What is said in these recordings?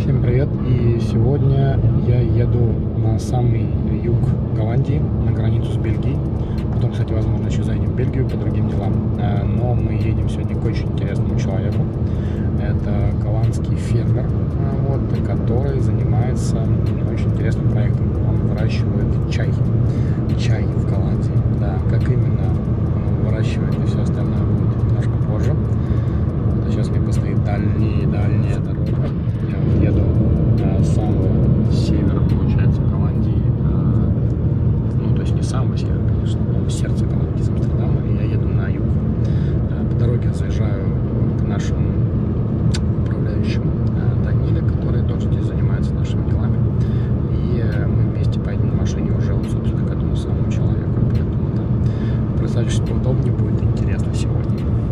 Всем привет! И сегодня я еду на самый юг Голландии, на границу с Бельгией. Потом, кстати, возможно, еще зайдем в Бельгию по другим делам. Но мы едем сегодня к очень интересному человеку. Это голландский фермер, который занимается очень интересным проектом. Он выращивает чай. Чай в Голландии. Да, как именно он выращивает и все остальное будет немножко позже. Вот, а сейчас мне предстоит дальняя дорога. Я еду с самого севера, получается, Голландии. Ну, то есть не самого севера, конечно, но сердце Голландии, с Амстердама. И я еду на юг. По дороге заезжаю к нашему управляющему Даниле, который тоже здесь занимается нашими делами. И мы вместе поедем на машине уже, вот, собственно, к этому самому человеку. Поэтому да, присаживайтесь поудобнее, будет интересно сегодня.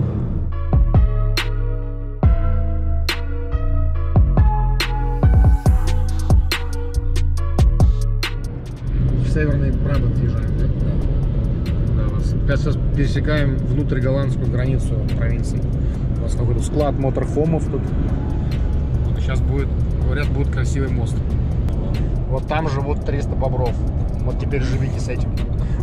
Северный Брабант въезжаем, да? Сейчас пересекаем внутрь голландскую границу провинции. У нас какой-то склад моторхомов тут. Вот, и сейчас будет, говорят, будет красивый мост. Вот там живут 300 бобров. Вот теперь живите с этим.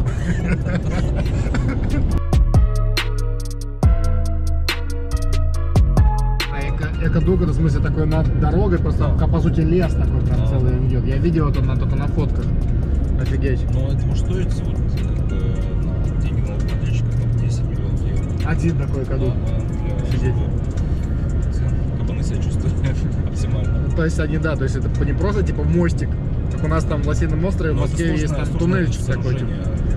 Эко-дуг, это в смысле такой над дорогой, просто по сути лес такой прям целый идет. Я видел это только на фотках. Офигеть. Ну, это может стоить вот на деньги налогоплательщика 10 миллионов евро. Один такой эко-дуг. Офигеть. Кабаны себя чувствуют оптимально. Ну, то есть они, да, то есть это не просто типа мостик, как у нас там в Лосином острове, в Москве есть там туннельчик такой. Типа.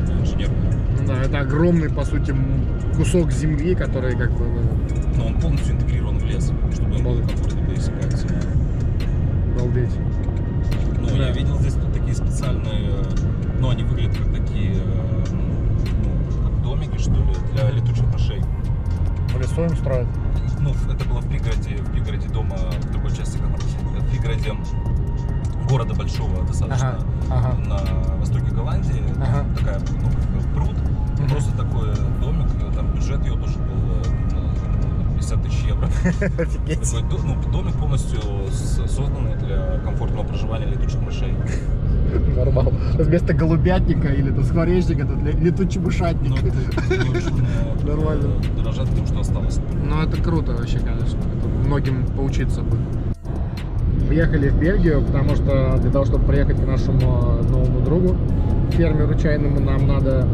Ну да, это огромный, по сути, кусок земли, который как бы... Но он полностью интегрирован в лес, чтобы он был комфортно пересекаться. Обалдеть. Ну, да. Я видел здесь такие специальные, ну, они выглядят как такие, ну, как домики, что ли, для летучих мышей. В лесу им строят? Ну, это было в пригороде дома, в другой части, в пригороде города большого достаточно, на востоке Голландии. Такая, ну, как пруд, просто такой домик, там бюджет ее тоже был 50 тысяч евро. Такой, ну, домик полностью созданный для комфортного проживания летучих мышей. Нормально. Вместо голубятника или скворечника это летучий мышатник. Ну, нормально. Дорожат тем, что осталось. Ну, это круто вообще, конечно. Это многим поучиться бы. Приехали в Бельгию, потому что для того, чтобы приехать к нашему новому другу, фермеру чайному, нам надо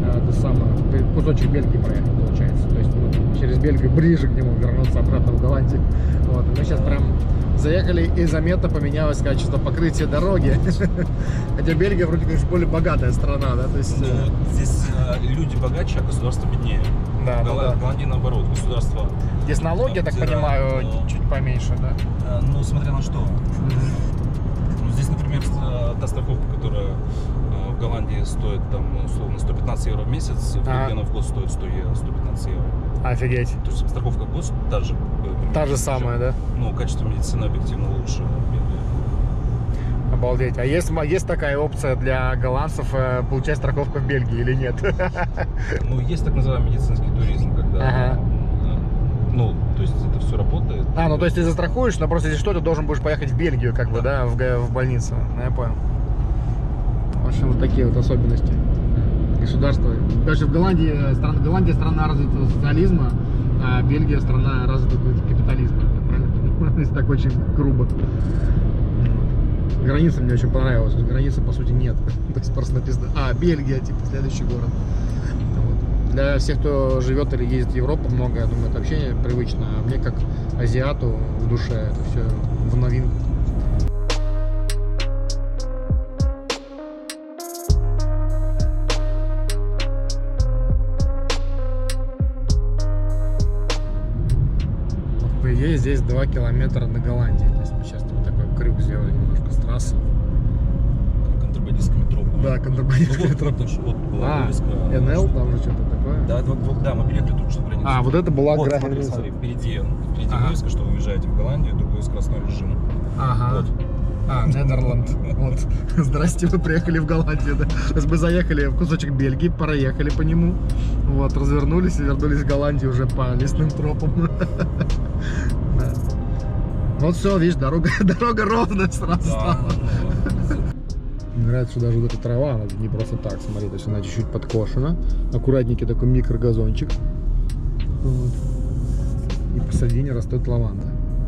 кусочек Бельгии проехать, получается. То есть через Бельгию ближе к нему вернуться обратно в Голландию. Вот. Мы сейчас прям заехали, и заметно поменялось качество покрытия дороги. Хотя Бельгия вроде, конечно, более богатая страна, да? То есть, ну, здесь люди богаче, а государство беднее. Да, в Голландии наоборот, государство. Здесь налоги, я так понимаю, чуть поменьше, да? Ну, смотря на что. Ну, здесь, например, та страховка, которая в Голландии стоит, там, условно, 115 евро в месяц, в Бельгии в год стоит 115 евро. Офигеть. То есть страховка год даже. Та же самая, да? Ну, качество медицины объективно лучше в Бельгии. Обалдеть. А есть такая опция для голландцев получать страховку в Бельгии или нет? Ну, есть так называемый медицинский туризм, когда... Ну, то есть это все работает. Ну то есть ты застрахуешь, но просто если что, ты должен будешь поехать в Бельгию, как бы, да, в больницу. Я понял. В общем, вот такие вот особенности государства. Даже в Голландия страна развитого социализма, а Бельгия страна развитого капитализма. Правильно? Если так очень грубо. Граница мне очень понравилась. Границы, по сути, нет. То есть просто написано, Бельгия, типа, следующий город. Для всех, кто живет или ездит в Европу, много, я думаю, это вообще привычно. А мне, как азиату, в душе это все в новинку. По идее, здесь 2 километра до Голландии. То есть мы сейчас вот такой крюк сделали немножко с трассы. Контрабандистское метро. Да, контрабандистское метро. Вот была вывеска. НЛ, там же что-то такое. Да, мы приехали тут, что граница. Вот это была вот, граница. смотри, впереди вывеска, что вы уезжаете в Голландию, другой скоростной режим. Вот. Нидерланд. Вот. Здрасте, мы приехали в Голландию. Да? Сейчас мы заехали в кусочек Бельгии, проехали по нему. Вот, развернулись и вернулись в Голландию уже по лесным тропам. Вот все, видишь, дорога ровная сразу стала. Мне нравится, что даже вот эта трава, она не просто так, смотри, то есть она чуть-чуть подкошена. Аккуратненький такой микрогазончик. Вот. И посередине растет лаванда.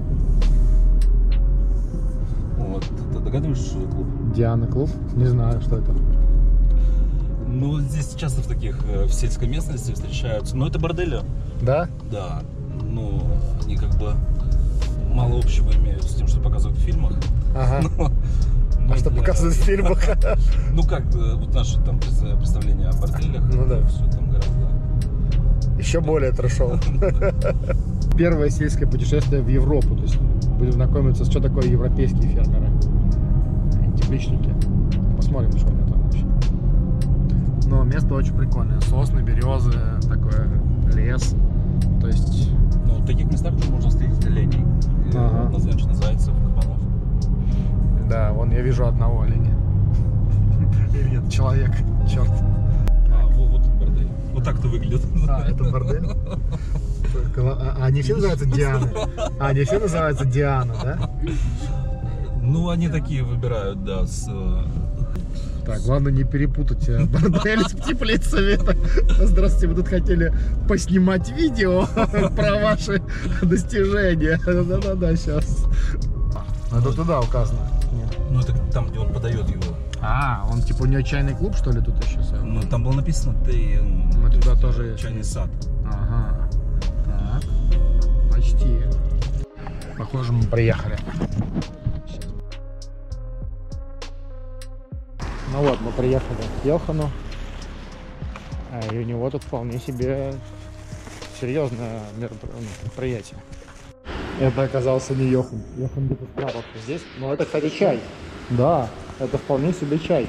Вот, ты догадываешься, что это клуб? Диана клуб? Не знаю, что это. Ну, здесь часто в таких, в сельской местности встречаются. Но это бордели. Да? Да. Ну, они как бы мало общего имеют с тем, что показывают в фильмах. Ага. А что показывают в фильмах? Ну как, вот наше там представление о борделях. Ну да. Все там гораздо... Еще более трэшово. Первое сельское путешествие в Европу. То есть будем знакомиться, что такое европейские фермеры. Тепличники. Посмотрим, что они там вообще. Но место очень прикольное. Сосны, березы, такой лес. То есть... Ну, в таких местах уже можно встретить оленей. Ага. Однозначно зайцев, кабанов. Да, вон я вижу одного оленя. Или нет, человек, черт. А, вот бордель. Вот так-то выглядит. А, это бордель? Они все называются Диана? Они все называются Диана, да? Ну, они такие выбирают, да, с... Так, главное не перепутать бордель с теплицами. Здравствуйте, вы тут хотели поснимать видео про ваши достижения. Да-да-да, сейчас. Это туда указано. Ну, это там, где он подает его. А, он типа у него чайный клуб, что ли, тут еще? Ну, там было написано, ты... Мы туда тоже есть. Чайный сад. Ага. Так, почти. Похоже, мы приехали. Ну вот, мы приехали к Йохану. И у него тут вполне себе серьезное мероприятие. Это оказался не Йохан. Йохан где-то справа здесь. Но это, кстати, чай. Да, это вполне себе чай.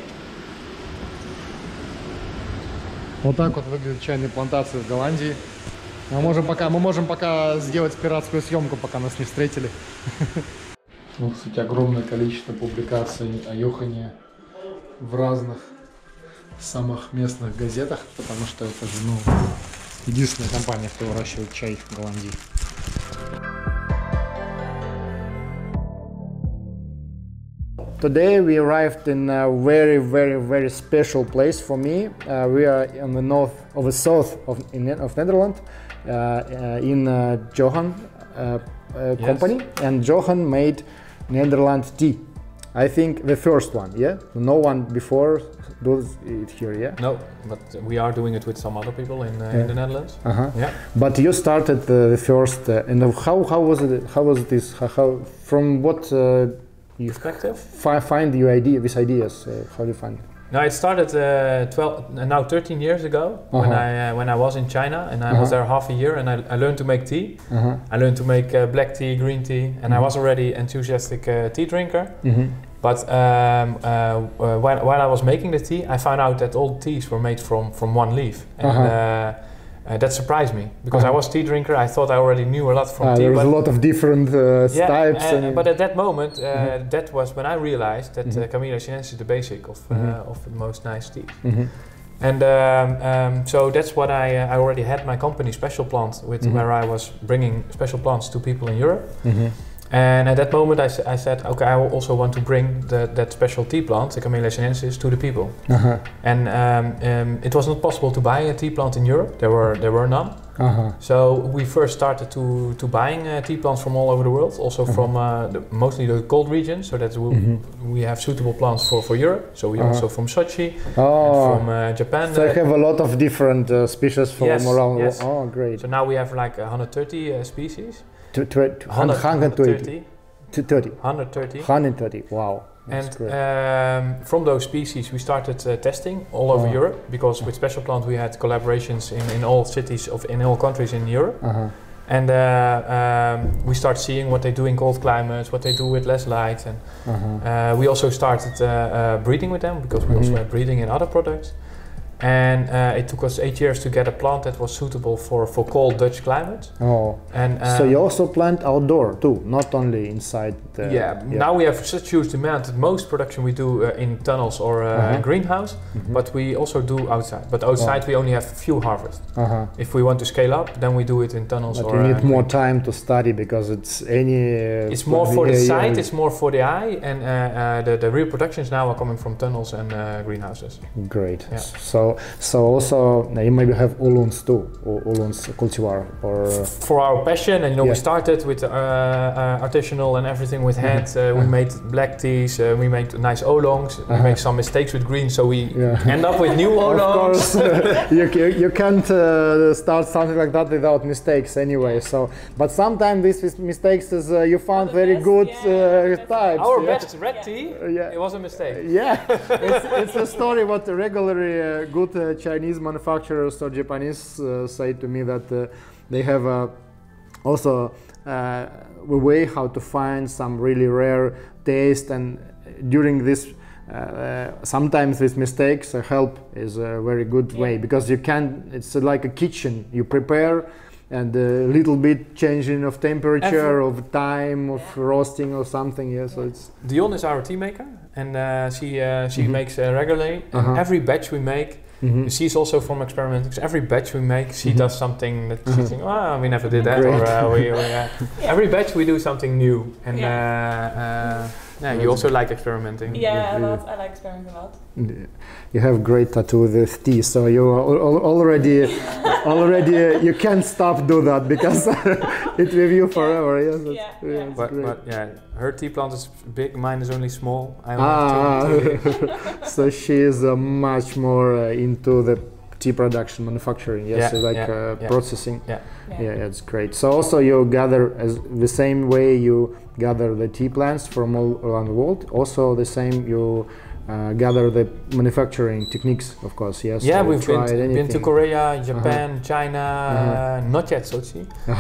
Вот так вот выглядят чайные плантации в Голландии. Мы можем пока сделать пиратскую съемку, пока нас не встретили. Вот, кстати, огромное количество публикаций о Йохане в разных самых местных газетах, потому что это же, ну, единственная компания, кто выращивает чай в Голландии. Today we arrived in a very special place for me. We are in the south of Netherlands, in Johan company, and Johan made Netherlands tea. I think the first one, yeah? No one before does it here, yeah? No, but we are doing it with some other people in the Netherlands. Yeah. But you started the first, and how was it? How was this? How from what you perspective? Find your idea, these ideas? How do you find it? No, it started 13 years ago when I was in China, and I was there half a year, and I learned to make tea. I learned to make black tea, green tea, and I was already enthusiastic tea drinker. But while I was making the tea, I found out that all teas were made from one leaf, and that surprised me because I was tea drinker. I thought I already knew a lot from tea. There was a lot of different types. But at that moment, that was when I realized that Camellia sinensis is the basic of the most nice teas. And so that's what I already had my company Special Plant with, where I was bringing special plants to people in Europe. And at that moment I said, okay, I also want to bring that special tea plant, the Camellia sinensis, to the people. And it was not possible to buy a tea plant in Europe. There were none. So we first started to buying tea plants from all over the world, also from mostly the cold regions, so that we have suitable plants for Europe. So we also from Sochi, and from Japan. So I have a lot of different species from around. Yes. Oh, great. So now we have like 130 species. 130. 130. Wow. And from those species we started testing all over Europe, because with Special Plant we had collaborations in all cities in all countries in Europe. And we start seeing what they do in cold climates, what they do with less light, and we also started breeding with them, because we also had breeding in other products. And it took us 8 years to get a plant that was suitable for cold Dutch climates. Oh, and so you also plant outdoor too, not only inside. Now we have such huge demand that most production we do in tunnels or greenhouse, but we also do outside. But outside we only have few harvests. If we want to scale up, then we do it in tunnels. But you need more time to study because it's it's more for the site, it's more for the eye, and the real productions now are coming from tunnels and greenhouses. Great. Yeah. So also you maybe have Ohlons too, or Ohlons cultivar, or for our passion. And we started with artisanal and everything with hand. We made black teas, we made nice Ohlongs. We make some mistakes with green, so we end up with new Ohlongs. Of course, you can't start something like that without mistakes anyway. So, but sometimes these mistakes is you found very good types. Our best red tea, it was a mistake. Yeah, it's a story what regularly good Chinese manufacturers or Japanese say to me that they have also a way how to find some really rare taste, and during this sometimes these mistakes help is a very good way, because you can, it's like a kitchen, you prepare and a little bit changing of temperature, of time, of roasting or something. So it's Dion is our tea maker, and she makes regularly, and every batch we make, she's also from experimenting. So every batch we make, she does something that she thinks, oh, we never did that. Or every batch we do something new, and you also like experimenting. Yeah, a lot. I like experimenting a lot. You have great tattoo with tea, so you already you can't stop do that because it with you forever. Yes, but her tea plant is big. Mine is only small. So she is much more into the tea production, manufacturing. Processing. Yeah, it's great. So also you gather as the same way you gather the tea plants from all around the world. Also the same you gather the manufacturing techniques, of course. Yes. Yeah, we've been to Korea, Japan, China, not yet Sochi.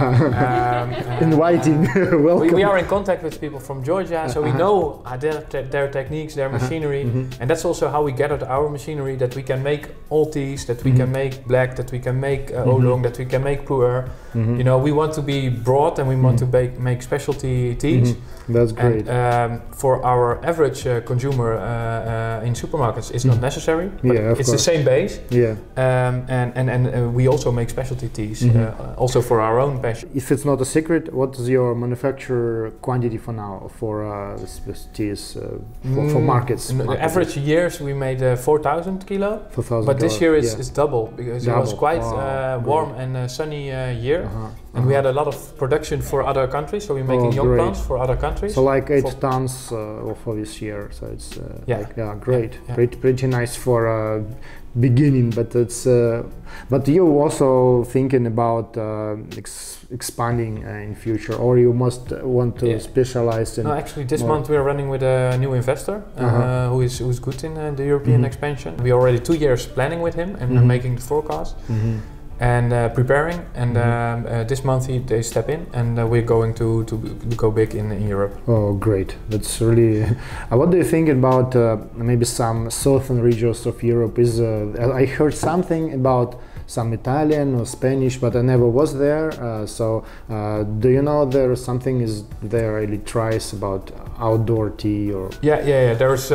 Inviting. Welcome. We are in contact with people from Georgia, so we know their techniques, their machinery, and that's also how we gathered our machinery, that we can make all teas, that we can make black, that we can make oolong, that we can make pu'er. You know, we want to be broad and we want to make specialty teas. That's great. And, for our average consumer in supermarkets, it's not necessary, but it's the same base. And we also make specialty teas, also for our own passion. If it's not a secret, what is your manufacture quantity for now for teas for markets? In the average years we made 4,000 kilo, but this year it's double, because it was quite warm and sunny year. And we had a lot of production for other countries, so we're making young plants for other countries. So like 8 tons for this year, so it's great. Pretty nice for beginning, but it's but you also thinking about expanding in future, or you must want to specialize in? No, actually this month we are running with a new investor who is good in the European expansion. We are already 2 years planning with him and making the forecast. And preparing, and this month they step in, and we're going to go big in Europe. Oh, great! That's really. What do you think about maybe some southern regions of Europe? I heard something about some Italian or Spanish, but I never was there. So, do you know there something is there really tries about outdoor tea or? Yeah. There's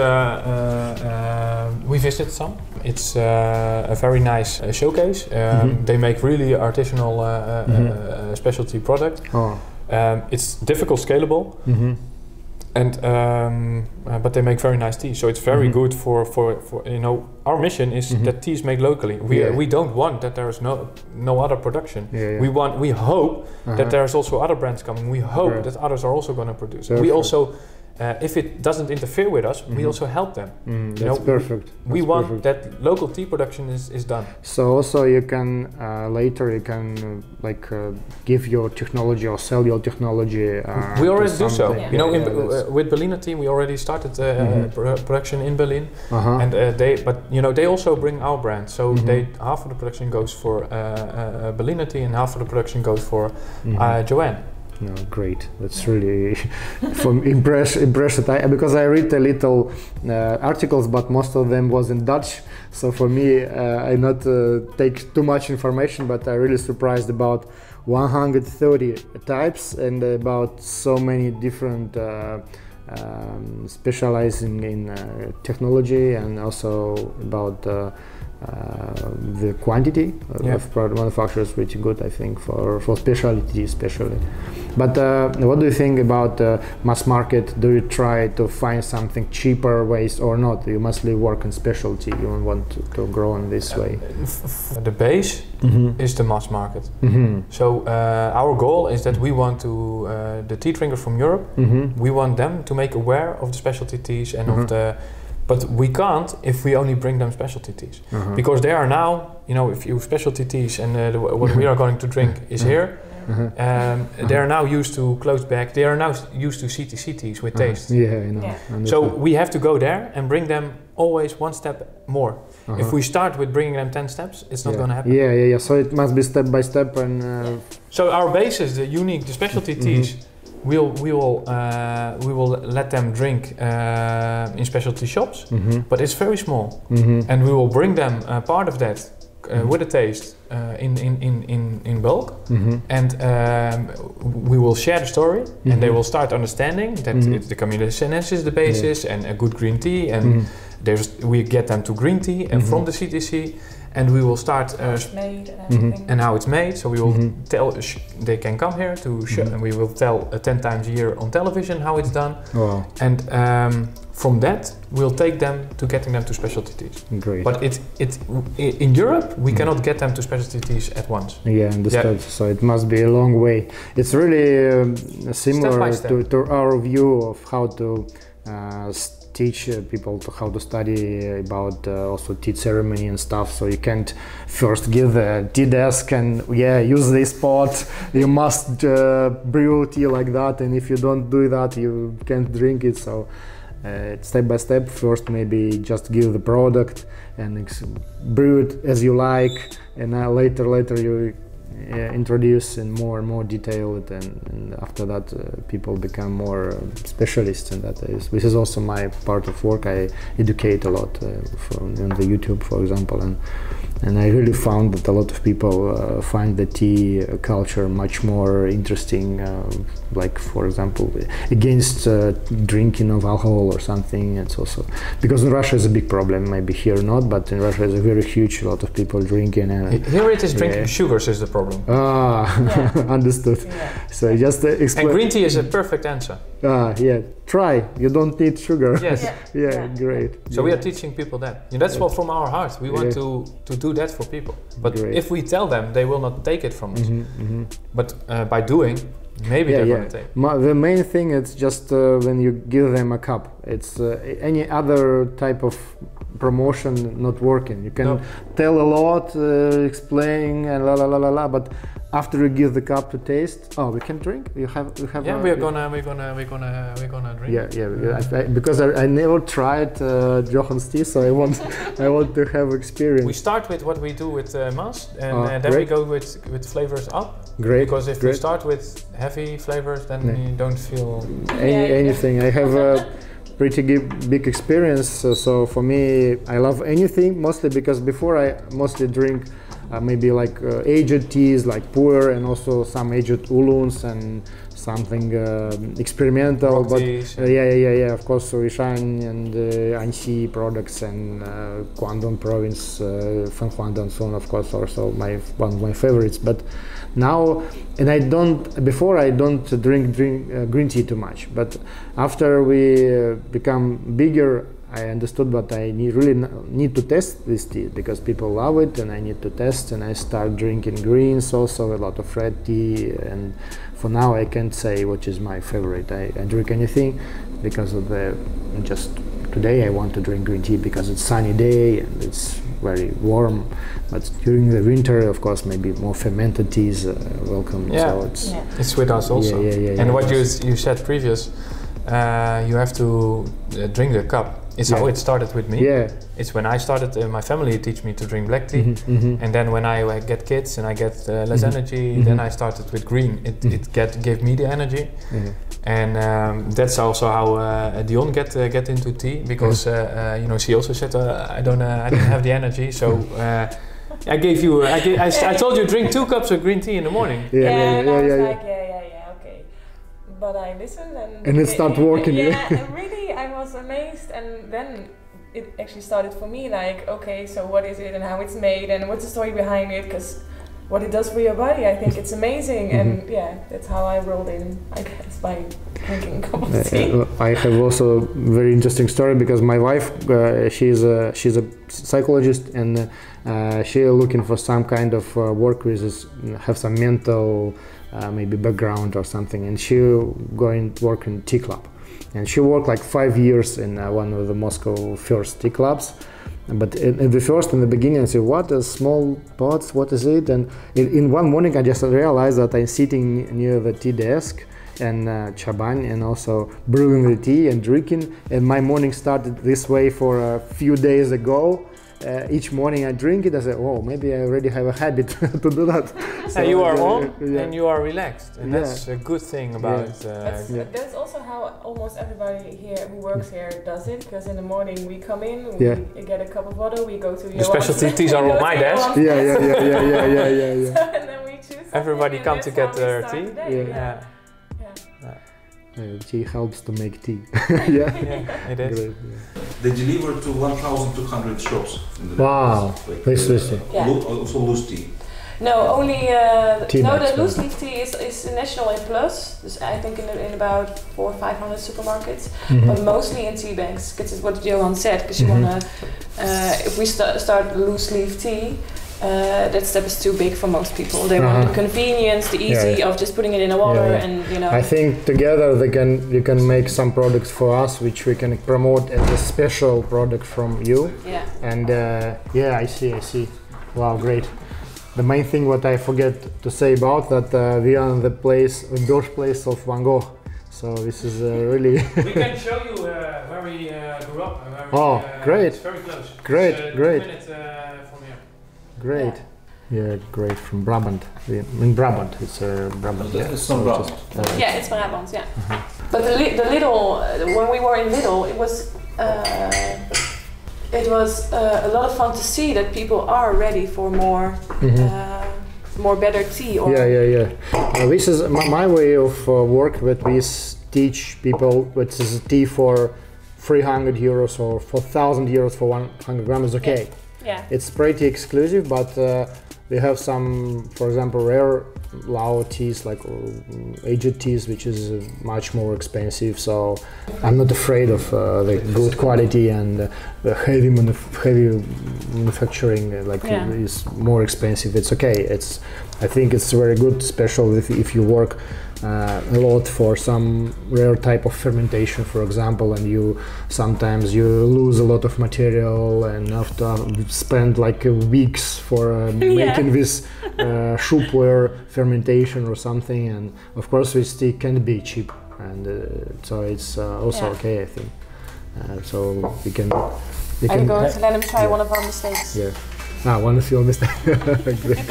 we visit some. It's a very nice showcase. They make really artisanal specialty product. It's difficult scalable, and but they make very nice tea. So it's very good for you know, our mission is that teas made locally. We don't want that there is no other production. We hope that there's also other brands coming. We hope that others are also going to produce. We also. If it doesn't interfere with us, we also help them. That's perfect. We want that local tea production is done. So also you can later you can give your technology or sell your technology. We already do so. You know, with Berliner Tea we already started production in Berlin, and they also bring our brand. So half of the production goes for Berliner Tea and half of the production goes for Joanne. No, great. That's really impressed because I read a little articles, but most of them was in Dutch. So for me, I not take too much information, but I really surprised about 130 types and about so many different specializing in technology, and also about the quantity of product manufacturers, which is good, I think, for specialty especially. But what do you think about mass market? Do you try to find something cheaper ways or not? You mostly work in specialty. You don't want to grow in this way. The base is the mass market. So our goal is that we want to the tea drinkers from Europe. We want them to make aware of the specialty teas and of the. But we can't if we only bring them specialty teas, because they are now, you know, if you specialty teas and what we are going to drink is here. They are now used to closed back. They are now used to CTC teas with taste. Yeah, I know. Yeah. So we have to go there and bring them always one step more. If we start with bringing them 10 steps, it's not going to happen. Yeah. So it must be step by step. And so our base is the specialty teas. We will let them drink in specialty shops, but it's very small, and we will bring them part of that with a taste in bulk, and we will share the story, and they will start understanding that the Camillus is the basis, and a good green tea, and we get them to green tea and from the CTC. And we will start made and everything. And how it's made. So we will tell they can come here to show, and we will tell 10 times a year on television how it's done. Wow. And from that we'll take them to getting them to specialty teas. Great. But in Europe we cannot get them to specialty teas at once. Yeah, understood. Yeah. So it must be a long way. It's really similar to our view of how to teach people how to study about also tea ceremony and stuff. So you can't first give the tea desk and use this pot. You must brew tea like that, and if you don't do that, you can't drink it. So step by step. First, maybe just give the product and brew it as you like, and later you introduce in more and more detailed, and after that people become more specialists in that. This is also my part of work. I educate a lot on the YouTube, for example, and I really found that a lot of people find the tea culture much more interesting, like for example against drinking of alcohol or something. It's also because in Russia is a big problem, maybe here not, but in Russia is a very huge, a lot of people drinking. Here it is drinking sugars is the problem. Understood. Yeah. So just explain. And green tea is a perfect answer. Try. You don't need sugar. Yes. Great. So we are teaching people that. And that's what from our heart. We want to do that for people. But if we tell them, they will not take it from us. But by doing, maybe they're going to take. The main thing is just when you give them a cup. It's any other type of promotion not working. You can tell a lot, explain and but after you give the cup to taste, we can drink. We have. We're gonna drink. Because I never tried Johan's tea, so I want to have experience. We start with what we do with Mas, and then we go with flavors up. Great. Because if we start with heavy flavors, then you don't feel anything. I have pretty big experience, so for me I love anything, mostly because before I mostly drink maybe like aged teas like pu'er, and also some aged oolongs and something experimental. But of course Rishan and Anxi products and Guangdong province, Fenhuang and so on, of course, also one of my favorites. But now, and before I don't drink green tea too much, but after we become bigger, I understood that I really need to test this tea because people love it, and I need to test, and I start drinking greens also, a lot of red tea, and for now I can't say which is my favorite. I drink anything because of just today I want to drink green tea because it's sunny day and it's very warm, but during the winter, of course, maybe more fermented teas welcome. So it's with us also. And what you said previous, you have to drink the cup. It's how it started with me. Yeah. It's when I started, my family teach me to drink black tea, and then when I get kids and I get less energy, then I started with green. It gave me the energy, and that's also how Dion get into tea, because you know, she also said I didn't have the energy, so. I gave you. I told you drink 2 cups of green tea in the morning. And I was like, okay. But I listened and it started working. And really, I was amazed. And then it actually started for me. Like, okay, so what is it and how it's made and what's the story behind it? Because what it does for your body, I think it's amazing. And yeah, that's how I rolled in, I guess, by drinking a cup of tea. I have also a very interesting story, because my wife, she's a psychologist, and she's looking for some kind of work with have some mental maybe background or something, and she going to work in tea club, and she worked like 5 years in one of the Moscow first tea clubs. But in the beginning, I said, what are small pots, what is it? And in one morning I just realized that I'm sitting near the tea desk and chaban, and also brewing the tea and drinking, and my morning started this way for a few days ago. Each morning I drink it. I say, oh, maybe I already have a habit to do that. So you are on and you are relaxed, and that's a good thing about it. That's also how almost everybody here who works here does it, because in the morning we come in, we get a cup of water, we go to your the specialty teas are on my desk. Yeah. So, and then we choose. Everybody come to get their tea. Tea helps to make tea. It is. Great, They deliver to 1,200 shops. In the wow, this is also loose tea. No, only bags, the loose leaf tea is national in plus. Dus I think in about 400 or 500 supermarkets, but mostly in tea bags. Because it's what Johan said. Because you wanna, if we start loose leaf tea. That step is too big for most people. They want the convenience, the easy of just putting it in the water, and you know. I think together you can make some products for us, which we can promote as a special product from you. Yeah. And I see. Wow, great. The main thing what I forget to say about that we are in the birthplace of Van Gogh. So this is really. We can show you where we grew up. And where great. It's very close. Great. It's 2 minutes from here. Great. Yeah, great, from Brabant. In Brabant, it's Brabant. It's from Brabant. It's Brabant, yeah. But the Lidl, when we were in Lidl, it was a lot of fun to see that people are ready for more better tea. Or This is my way of work, that we teach people which is tea for 300 euros or 4,000 euros for 100 grams is okay. Yeah. It's pretty exclusive, but we have some, for example, rare Lao teas, like aged teas, which is much more expensive. So I'm not afraid of the good quality, and the heavy manufacturing is more expensive. It's okay. I think it's very good, especially if you work a lot for some rare type of fermentation, for example, and sometimes you lose a lot of material and have to spend like weeks for making this shoopware fermentation or something, and of course this tea can be cheap, and so it's also okay, I think. So we can. I'm going to let him try one of our mistakes. One of your mistakes. Great.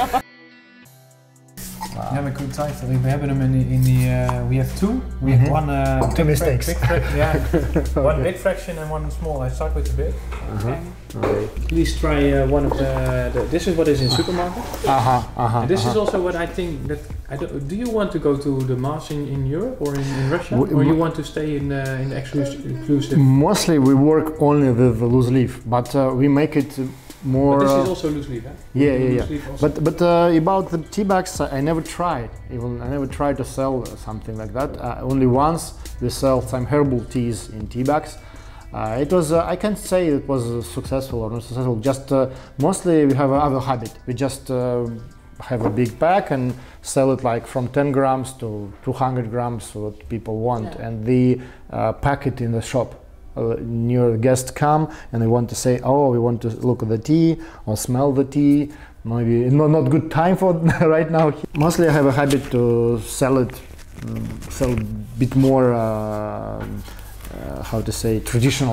Ja, we could type. We have them in the. We have two. We have one. Two mistakes. One big fraction and one small. I start with the big. Okay. Please try one of the. This is what is in supermarket. And this is also what I think that. Do you want to go to the Mass in Europe or in Russia, or you want to stay in exclusive? Mostly we work only with the loose leaf, but we make it more. But this is also loose leaf, eh? Yeah. But about the tea bags, I never tried. I never tried to sell something like that. Only once we sell some herbal teas in tea bags. It was. I can't say it was successful or not successful. Just mostly we have another habit. We just have a big pack and sell it like from 10 grams to 200 grams, what people want, and they pack it in the shop. New guests come and they want to say, oh, we want to look at the tea or smell the tea. Maybe not good time for right now. Mostly I have a habit to sell a bit more, how to say, traditional way.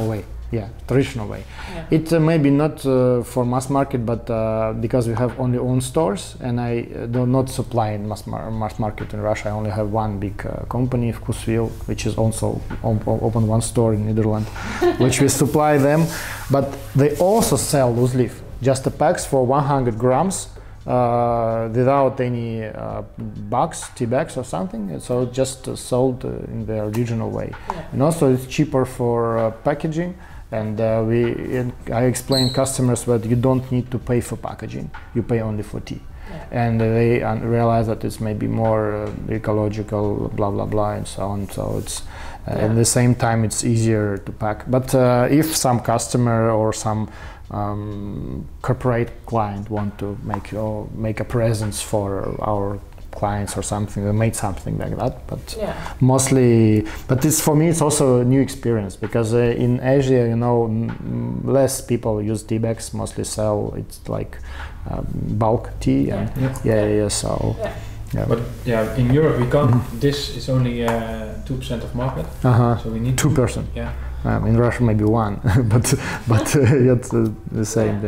Yeah, traditional way. Yeah. It maybe not for mass market, but because we have only own stores, and I do not supply in mass market in Russia. I only have one big company, Vkusvil, which is also open one store in Netherlands, which we supply them. But they also sell loose leaf, just the packs for 100 grams. Without any bags, tea bags or something, so just sold in the original way. Yeah. And also it's cheaper for packaging, and I explain customers that you don't need to pay for packaging, you pay only for tea. Yeah. And they realize that it's maybe more ecological, blah blah blah, and so on. So it's at the same time it's easier to pack. But if some customer or some corporate client want to make a presence for our clients or something, we made something like that. But mostly, but it's for me it's also a new experience, because in Asia, you know, less people use tea bags, mostly sell it's like bulk tea. And so but in Europe we can't. This is only 2% of market, so we need 2%. In Russia maybe 1, but it's the same.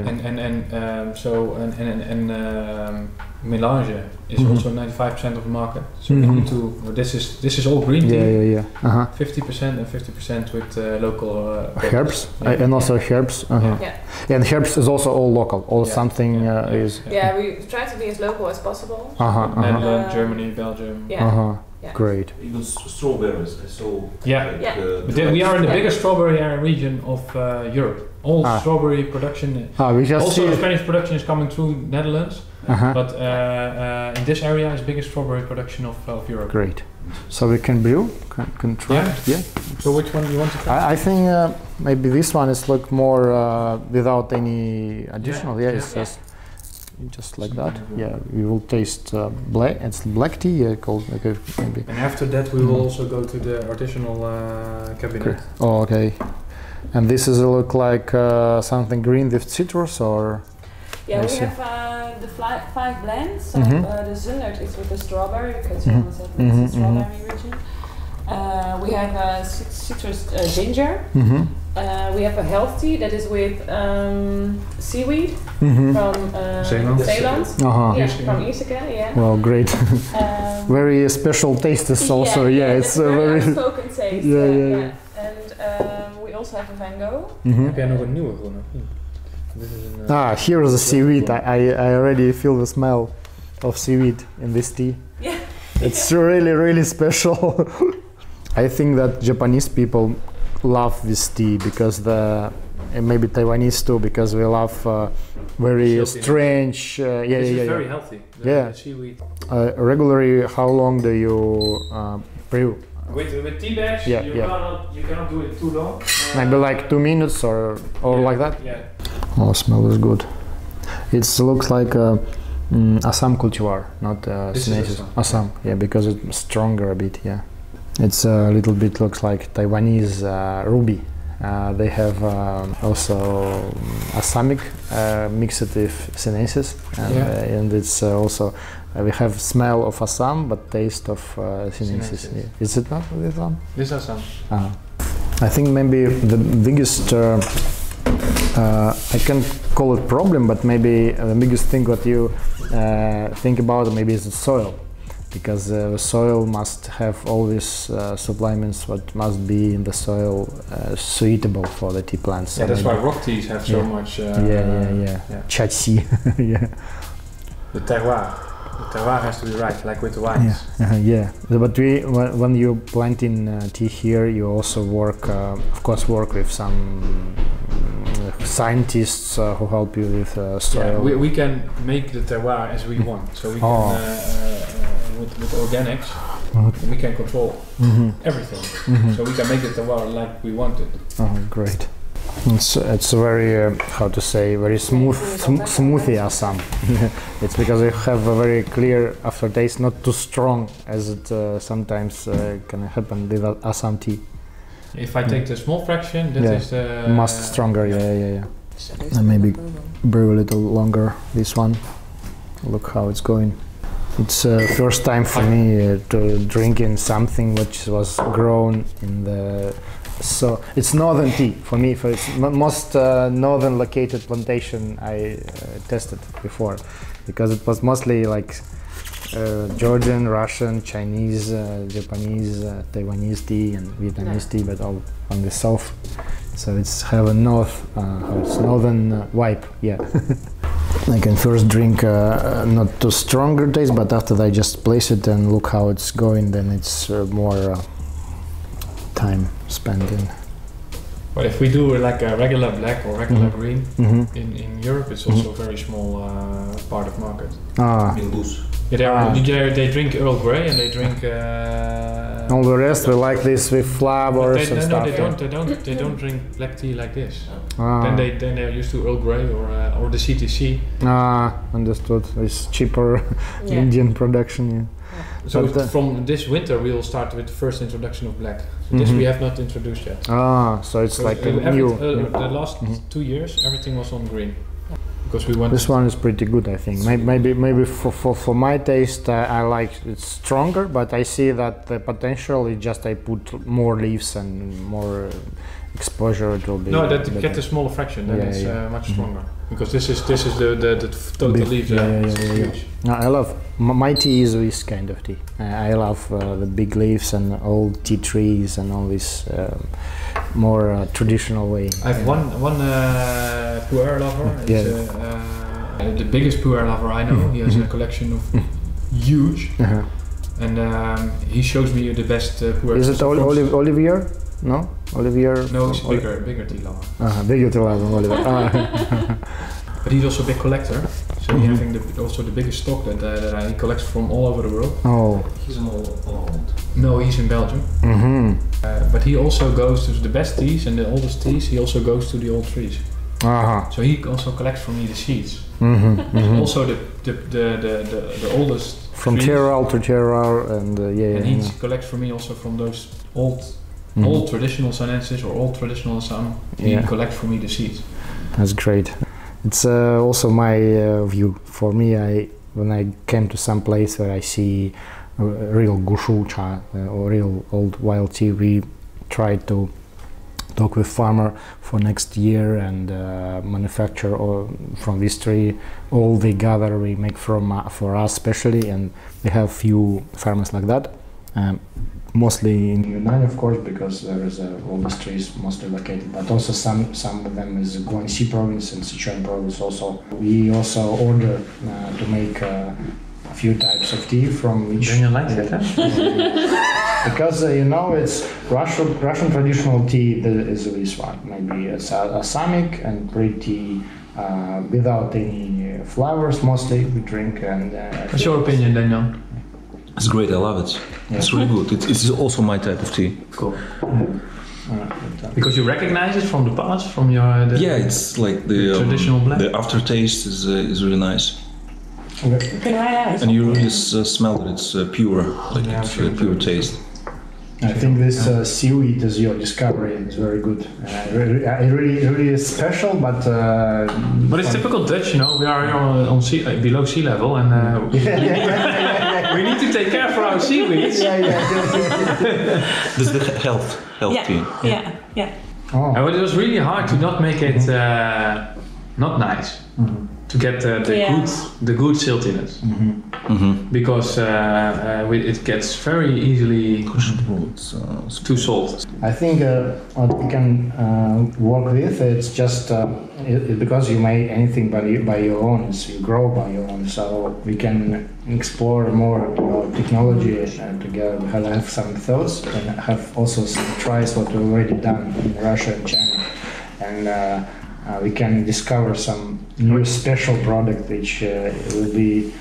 Melange is also 95% of the market. So we need to. This is all green tea. 50% and 50% with local herbs and also herbs. And herbs is also all local. Something is. Yeah, we try to be as local as possible. Netherlands, Germany, Belgium. Great. Even strawberries. So but then we are in the biggest strawberry region of Europe. All strawberry production. We just also Spanish production is coming through Netherlands. But in this area is biggest strawberry production of Europe. Great. So we can brew, can try. So which one do you want to try? I think maybe this one is look more without any additional. Just like that. We will taste black. It's black tea called maybe. And after that, we will also go to the artisanal cabinet. Oh, okay. And this is look like something green with citrus, or? Yeah, we have the 5 blends. So the Zundert is with the strawberry, because you almost said it's a strawberry region. We have citrus ginger. We have a health tea that is with seaweed from Zeeland. From Iseke, Well, great. Very special taste is also, it's a very unspoken taste. And we also have a Van Gogh. Heb jij nog een nieuwe gewonnen? Here is the seaweed. I already feel the smell of seaweed in this tea. It's really, really special. I think that Japanese people love this tea because and maybe Taiwanese too, because we love very strange. This is very healthy. The seaweed. Regularly, how long do you brew? With tea bags, you cannot do it too long. Maybe like 2 minutes or like that. Oh, smell is good. It looks like Assam cultivar, not Sinensis. Assam, because it's stronger a bit. It's a little bit looks like Taiwanese ruby. They have also Assamic mixed with Sinensis, and it's also we have smell of Assam but taste of Sinensis. Is it not this one? This Assam. I think maybe the biggest I can't call it problem, but maybe the biggest thing what you think about maybe is the soil. Because the soil must have all these supplements what must be in the soil suitable for the tea plants. That's why rock teas have so much. Chachi. The terroir. The terroir has to be right, like with the wines. But when you plant in tea here, you also work, of course, with some scientists who help you with soil. We can make the terroir as we want. So we can. With organics, we can control everything. So we can make the terroir like we want it. Great. It's very, very smoothie Assam. It's because they have a very clear aftertaste, not too strong as it sometimes can happen with Assam tea. If I take the small fraction, that is the... Much stronger, And maybe brew a little longer, this one. Look how it's going. It's first time for me to drink in something which was grown in the So it's northern tea for me. For it's most northern located plantation I tested before, because it was mostly like Georgian, Russian, Chinese, Japanese, Taiwanese tea and Vietnamese tea, but all on the south. So it's have a northern vibe. Yeah. I can first drink not too stronger taste, but after that I just place it and look how it's going, then it's more time spent in. But if we do like a regular black or regular green, in Europe it's also a very small part of market. In loose. Yeah, they drink Earl Grey and they drink. All the rest we like this with flowers and stuff. They don't drink black tea like this. Then they're used to Earl Grey or the CTC. Understood. It's cheaper Indian production. Yeah. So from this winter we'll start with the first introduction of black. So this we have not introduced yet. So it's like new. The last 2 years everything was on green. Because we want this one is pretty good, I think. Maybe for my taste, I like it's stronger, but I see that the potential is just I put more leaves and more exposure. It will be. No, that you get a smaller fraction, then it's much stronger. Because this is the total leaves. Huge. No, I love my tea is this kind of tea. I love the big leaves and old tea trees and all this more traditional way. I have one pu'er lover. The biggest pu'er lover I know. He has a collection of huge, and he shows me the best pu'er. Is it Olivier? No, Olivier. No, he's bigger tea lover. Bigger tea lover, Olivier. But he's also a big collector, so he's having also the biggest stock that he collects from all over the world. Oh. He's in Holland. No, he's in Belgium. But he also goes to the best teas and the oldest teas. He also goes to the old trees. So he also collects from me the seeds. Also the oldest. From terroir to terroir, and And he collects from me also from those old traditional Sinensis or old traditional Assam. He collects for me the seeds. That's great. It's also my view. For me, when I came to some place where I see real gushu cha or real old wild tea, we try to talk with farmer for next year and manufacture from this tree. All they gather, we make for us specially, and we have few farmers like that. Mostly in Yunnan, of course, because there is all the trees mostly located, but also some of them is Guangxi province and Sichuan province also. We also order to make a few types of tea from each. Daniel likes it, huh? Because it's Russian traditional tea is this one. Maybe it's Assamic and pretty without any flowers. Mostly we drink and. What's your opinion, Daniel? It's great, I love it. Yeah. It's really good. It's also my type of tea. Cool. Because you recognize it from the past, from your... it's like the traditional blend. The aftertaste is really nice. Okay. And you really smell that it's pure, like it's pure taste. I think this seaweed is your discovery. It's very good. Really special, but it's typical Dutch, We are on below sea level, and we need to take care for our seaweeds. This is the health tea. Yeah. Oh. And it was really hard to not make it not nice. To get the good siltiness, because it gets very easily too salt. I think what we can work with, it's just because you make anything by your own, so you grow by your own, so we can explore more technology together. Because I have some thoughts and I have also some tries what we've already done in Russia and China, and we can discover some new special product which will be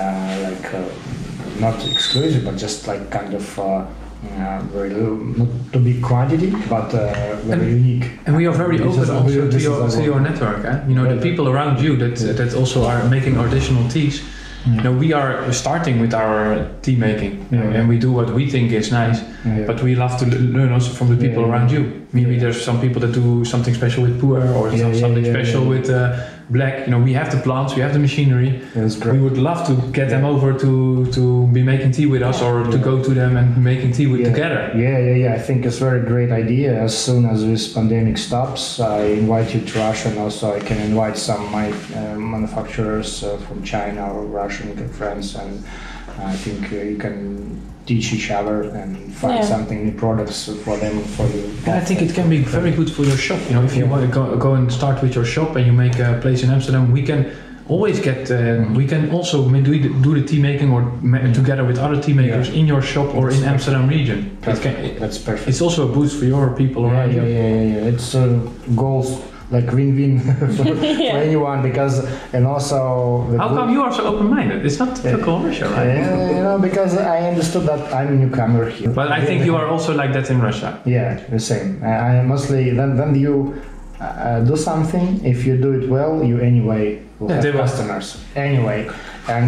not exclusive, but just like kind of very little, not too big quantity, but very unique. And we are very open also to your network. The people around you that also are making artisanal teas. We are starting with our tea making, and we do what we think is nice. But we love to learn also from the people around you. Maybe there's some people that do something special with pu'er, or something special with black. You know, we have the plants, we have the machinery. That's great. We would love to get them over to be making tea with us, or to go to them and making tea together. Yeah. I think it's a very great idea. As soon as this pandemic stops, I invite you to Russia, and also I can invite some of my manufacturers from China or Russian friends, and I think you can teach each other and find something, new products for them, for you. And I think it can be very good for your shop. You know, if you want to go and start with your shop and you make a place in Amsterdam, we can always get. We can also do the tea making or together with other tea makers in your shop or in Amsterdam region. That's perfect. It's also a boost for your people around you. Yeah. It's goals. Like win-win for anyone, because and also how come you are so open-minded? It's not typical Russia, right? Yeah, you know, because I understood that I'm a newcomer here. But I think you are also like that in Russia. Yeah, the same. I mostly then you do something. If you do it well, you anyway will have customers anyway, and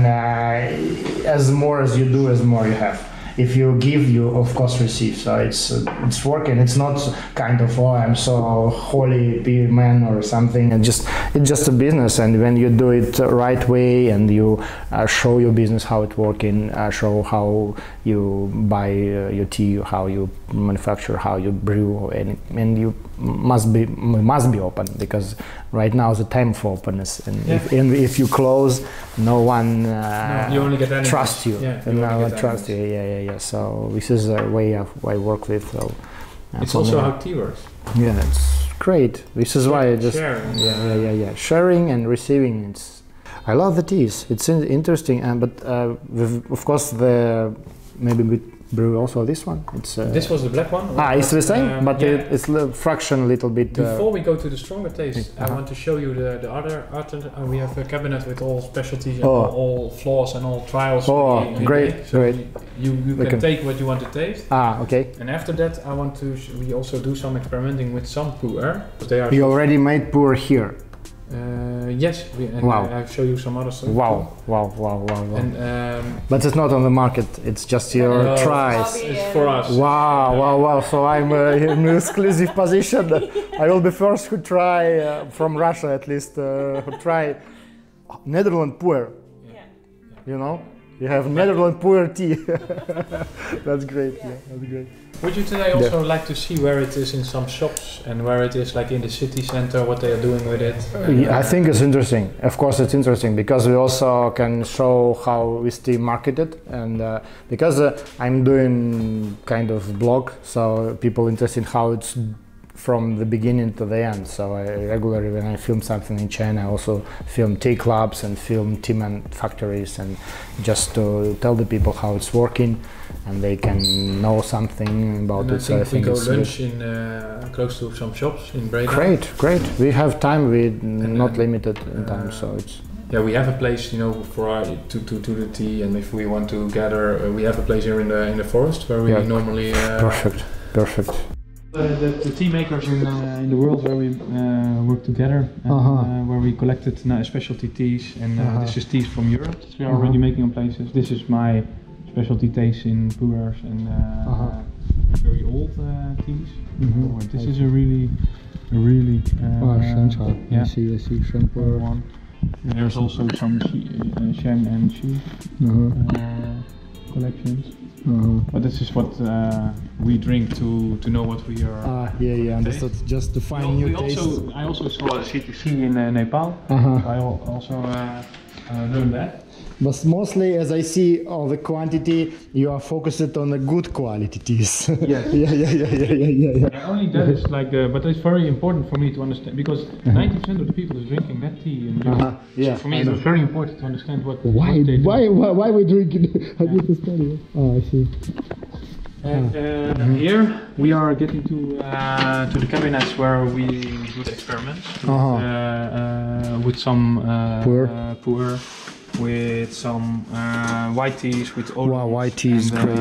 as more as you do, as more you have. If you give, you of course receive. So it's working. It's not kind of I'm so holy man or something. It's just a business, and when you do it right way and you show your business how it working, show how you buy your tea, how you manufacture, how you brew, and you must be open, because right now is the time for openness. And if you close, no one you only get trust you. And no one trusts you. Yeah. So this is a way I work with. So it's also how tea works. Yeah, it's great. This is why I just sharing. Yeah. Sharing and receiving. I love the teas. It's interesting, but of course maybe we brew also this one. This was the black one. It's the same, but it's a fraction a little bit. Before we go to the stronger taste, I want to show you the other. We have a cabinet with all specialties and all flaws and all trials. Great. So you can take what you want to taste. Okay. And after that, I want to. We also do some experimenting with some pu'er. You already made pu'er here. Yes, I'll show you some other stuff. Wow. And, but it's not on the market, it's just your tries. It's for us. Wow. So I'm in an exclusive position. I will be first who try, from Russia at least, who try Netherlands pu'er. You know? You have Netherlands pu'er tea. That's great. Yeah, that's great. Would you today also like to see where it is in some shops and where it is like in the city center, what they are doing with it? I think it's interesting. Of course it's interesting, because we also can show how we tea marketed, and because I'm doing kind of blog, so people interested in how it's from the beginning to the end. So I regularly, when I film something in China, I also film tea clubs and film tea factories, and just to tell the people how it's working, and they can know something about it. So I think we go lunch in close to some shops in Breda. Great. We have time. We're not limited in time, so it's. Yeah, we have a place, you know, for to do the tea, and if we want to gather, we have a place here in the forest where we normally. Perfect. The tea makers in the world where we work together, and, where we collected specialty teas, and this is teas from Europe that we are already making on places. This is my specialty taste in pu'ers and very old teas. This is a really I see shampoo one. And there's also some Sheng and Shi collections. But this is what we drink to know what we are. Understood. Just to find new tastes. I also saw CTC in Nepal. So I also learned that. But mostly, as I see all the quantity, you are focused on the good quality teas. Yes. Yeah. Only that is like, but it's very important for me to understand, because 90% of the people is drinking that tea in Europe. So for me, it's very important to understand what. Why we drink it? I need to study. I see. And here we are getting to the cabinets where we do the experiments with some pu'er. With some white teas with orange. Wow, white tea is great.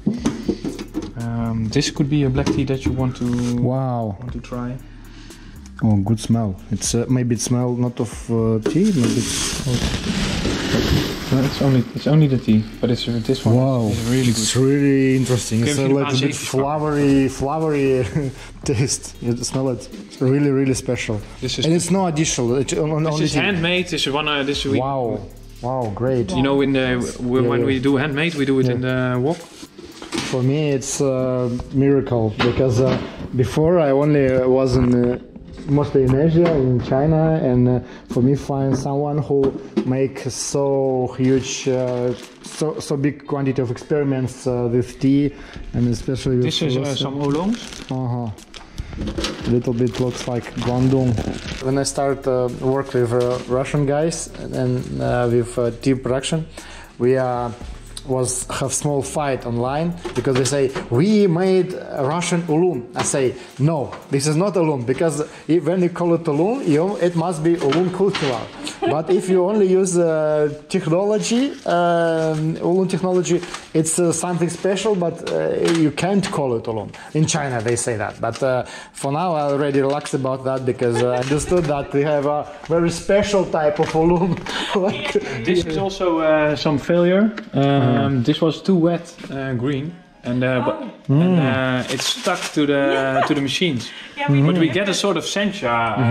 This could be a black tea that you want to try. Oh, good smell. It's maybe it smell not of tea, maybe it's. No, it's only the tea, but this one Wow, is really good. it's really interesting. It's Give a me little bit flowery taste. You smell it. It's really special. This is And it's no additional. It's only this is tea. handmade. This is one. This week. Wow, great. You know, when we do handmade, we do it in the wok. For me, it's a miracle because before I only was mostly in Asia, in China, and for me, find someone who make so huge, so big quantity of experiments with tea, and especially with this is some oolongs. Little bit looks like Guangdong. When I start work with Russian guys and with tea production, we have small fight online because they say we made Russian oolong. I say no, this is not oolong because when you call it oolong, it must be oolong cultivar. But if you only use technology, oolong technology, it's something special. But you can't call it oolong. In China they say that. But for now I already relaxed about that because I understood that we have a very special type of oolong. This is also some failure. This was too wet green, and it's stuck to the machines. Yeah, but we get a sort of sencha.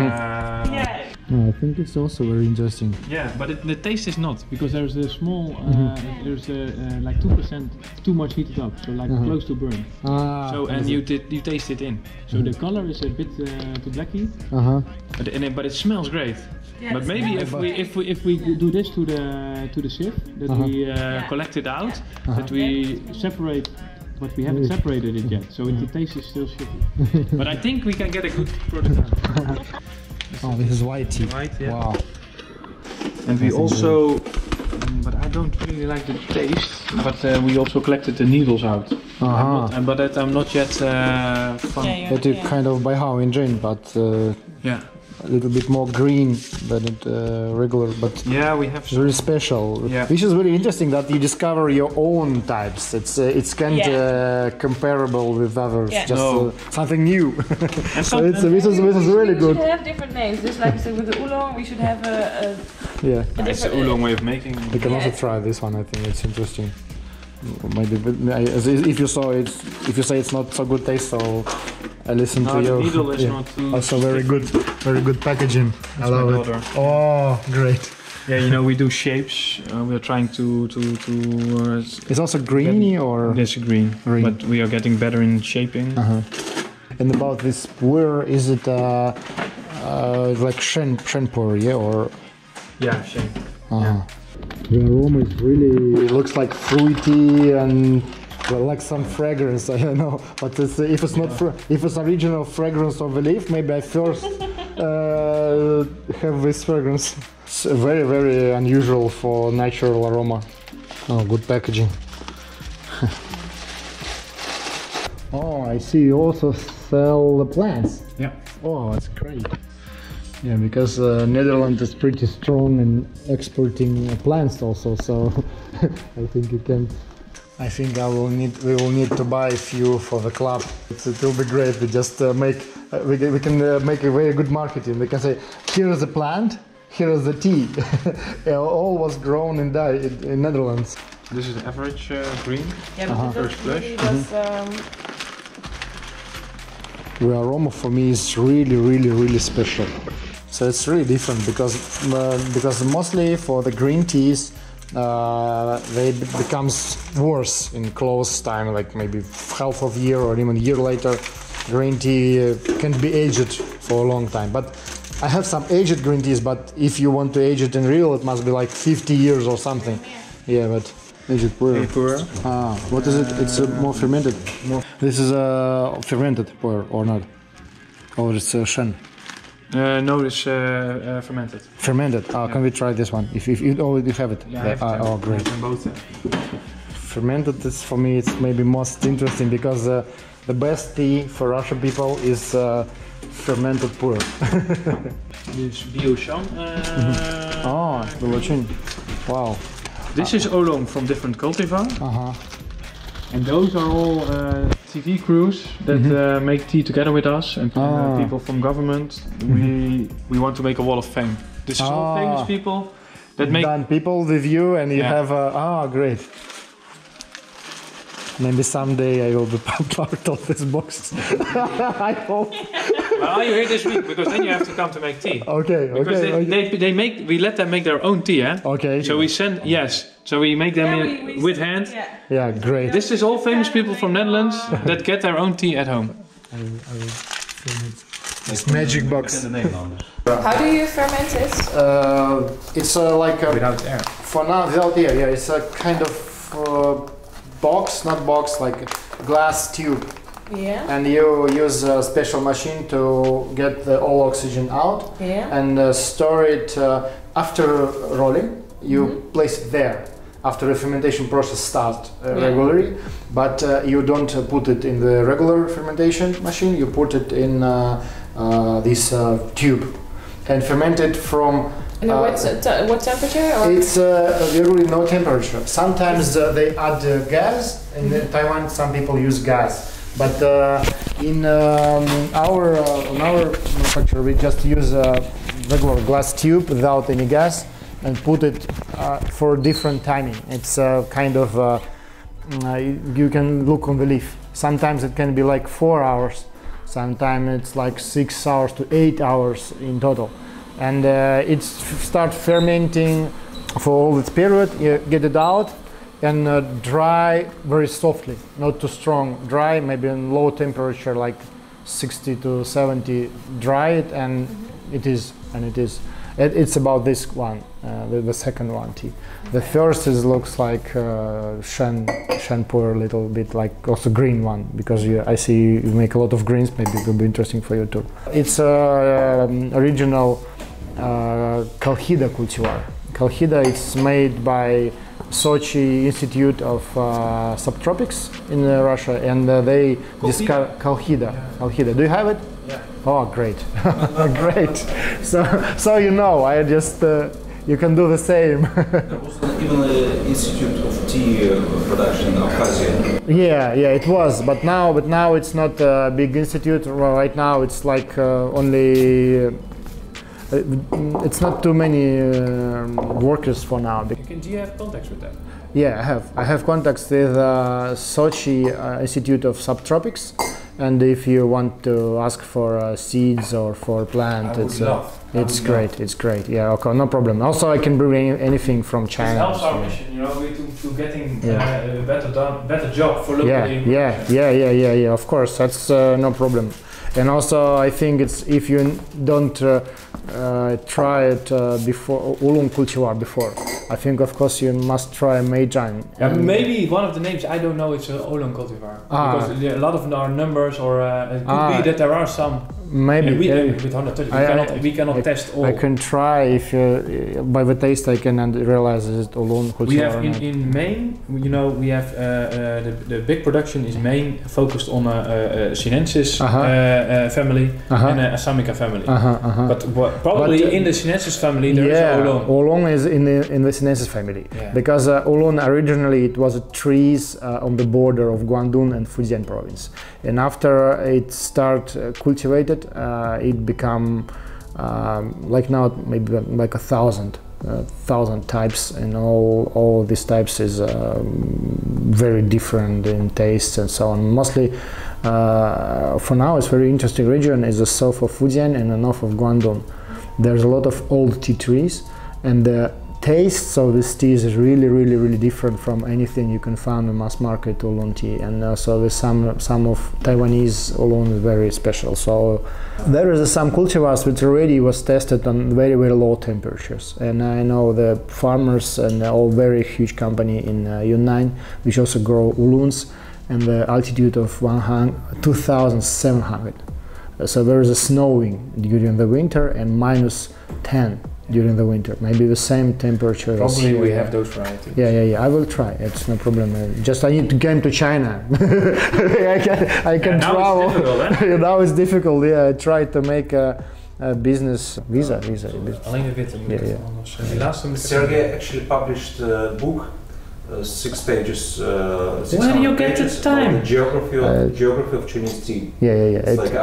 I think it's also very interesting. Yeah, but the taste is not, because there's a small, there's like 2% too much heated up, so like close to burn. So and you taste it in. So the color is a bit too blacky, but it smells great. Yeah, but maybe if we do this to the sieve, that we collect it out, that we separate. But we haven't separated it yet, so the taste is still shitty. But I think we can get a good product. Oh, this is white tea. White, yeah. Wow. And we also, but I don't really like the taste, but we also collected the needles out. But that I'm not yet fun. That is kind of by how in Jane, but yeah. A little bit more green than it regular, but yeah, we have very special. Yeah. Which is very interesting that you discover your own types. It's kind of comparable with others. Just something new. So this is really good. We should have different names. Just like I said with the oolong, we should have a it's the oolong way of making. We can also try this one. I think it's interesting. Maybe if you say it's not so good taste, so I listen to you. The needle is not also very good packaging. I love it. Oh, great. Yeah, you know, we do shapes. We are trying to. It's also greeny or? It's green, but we are getting better in shaping. And about this puer, is it like shen puer, yeah, or? Yeah, shen. Yeah. The aroma is really looks like fruity and like some fragrance. I don't know, but if it's not if it's original fragrance of the leaf, maybe I first have this fragrance. It's very unusual for natural aroma. Oh, good packaging. Oh, I see you also sell the plants. Yeah. Oh, that's great. Yeah, because Netherlands is pretty strong in exporting plants also, so I think you can. I think we will need to buy a few for the club. It will be great. We just we can make a very good marketing. We can say, here is the plant, here is the tea. All was grown in Netherlands. This is the average green. Yeah, first flush. The aroma for me is really special. So it's really different because mostly for the green teas they becomes worse in close time, like maybe half of a year or even a year later. Green tea can be aged for a long time. But I have some aged green teas, but if you want to age it in real, it must be like 50 years or something. Yeah, but aged puer. What is it? It's more fermented. This is fermented puer or not? Or it's shen? No, it's fermented. Fermented. Can we try this one? If you already have it. Yeah, I have it. Great. Both. Fermented is for me. It's maybe most interesting because the best tea for Russian people is fermented puer. This Bioshan. Bioshan. Wow. This is oolong from different cultivar. And those are all TV crews that make tea together with us, and people from government. We want to make a wall of fame. This is all famous people done people with you, and you have great. Maybe someday I will be part of this box. I hope. Well, are you here this week? Because then you have to come to make tea. Okay. Because we let them make their own tea, eh? Okay. So we send So we make them with hand. Yeah, great. This is all famous people from Netherlands that get their own tea at home. I will film it. It's magic box. How do you ferment it? It's like a, without air. For now, without air. Yeah, it's a kind of box, not box, like a glass tube. Yeah. And you use a special machine to get all oxygen out. Yeah. And store it after rolling. You place it there after the fermentation process starts regularly, but you don't put it in the regular fermentation machine. You put it in this tube and ferment it from. And what temperature? Or? It's really no temperature. Sometimes they add gas. In Taiwan, some people use gas, but in our manufacturer, we just use a regular glass tube without any gas and put it for different timing. It's kind of you can look on the leaf. Sometimes it can be like 4 hours. Sometimes it's like 6 hours to 8 hours in total. And it starts fermenting for all its period. You get it out and dry very softly, not too strong. Dry, maybe in low temperature, like 60 to 70. Dry it, and it is. It's about this one, the second one tea. The first looks like Shen Pu'er, a little bit like also green one, because I see you make a lot of greens. Maybe it will be interesting for you too. It's original Kolkhida cultivar. Kolkhida is made by Sochi Institute of Subtropics in Russia, and they discover Kolkhida. Kolkhida. Do you have it? Yeah. Oh, great, great. So you know, I just you can do the same. There was even an institute of tea production in Abkhazia. Yeah, it was, but now it's not a big institute. Right now, it's like only. It's not too many workers for now. Do you have contacts with them? Yeah, I have contacts with Sochi Institute of Subtropics, and if you want to ask for seeds or for plant, it's great. Yeah, okay, no problem. Also, I can bring anything from China. It helps our mission, to getting a better job for local. Yeah. Of course, that's no problem. And also, I think it's if you don't try it before Oolong cultivar before, I think of course you must try Meizhan. Maybe one of the names I don't know is Oolong cultivar, because a lot of our numbers, or it could be that there are some. Maybe with 130, we cannot test all. I can try if by the taste I can realize it's Oolong cultivar. We have in Maine, we have the big production is Maine, focused on Sinensis family and Assamica family. But probably in the Sinensis family there is Oolong. Oolong is in the Sinensis family, because Oolong originally it was trees on the border of Guangdong and Fujian province, and after it start cultivated, it become like now maybe like 1,000 types, and all these types is very different in taste and so on. Mostly for now it's very interesting region is the south of Fujian and the north of Guangdong. There's a lot of old tea trees, and the taste of this tea is really different from anything you can find in mass market oolong tea, and also some of Taiwanese oolong is very special. So there is some cultivars which already was tested on very low temperatures, and I know the farmers and all very huge company in Yunnan which also grow oolongs, and the altitude of 2,700. So there is a snowing during the winter and -10 during the winter, maybe the same temperature. Probably we have those varieties. Yeah. I will try. It's no problem. Just I need to come to China. I can travel. It's difficult, Now it's difficult. Yeah, I try to make a business visa. Alleen de witte. Yeah. Sergey actually published a book 6 pages. Where do you get the time? The geography of Chinese tea. Yeah. It's like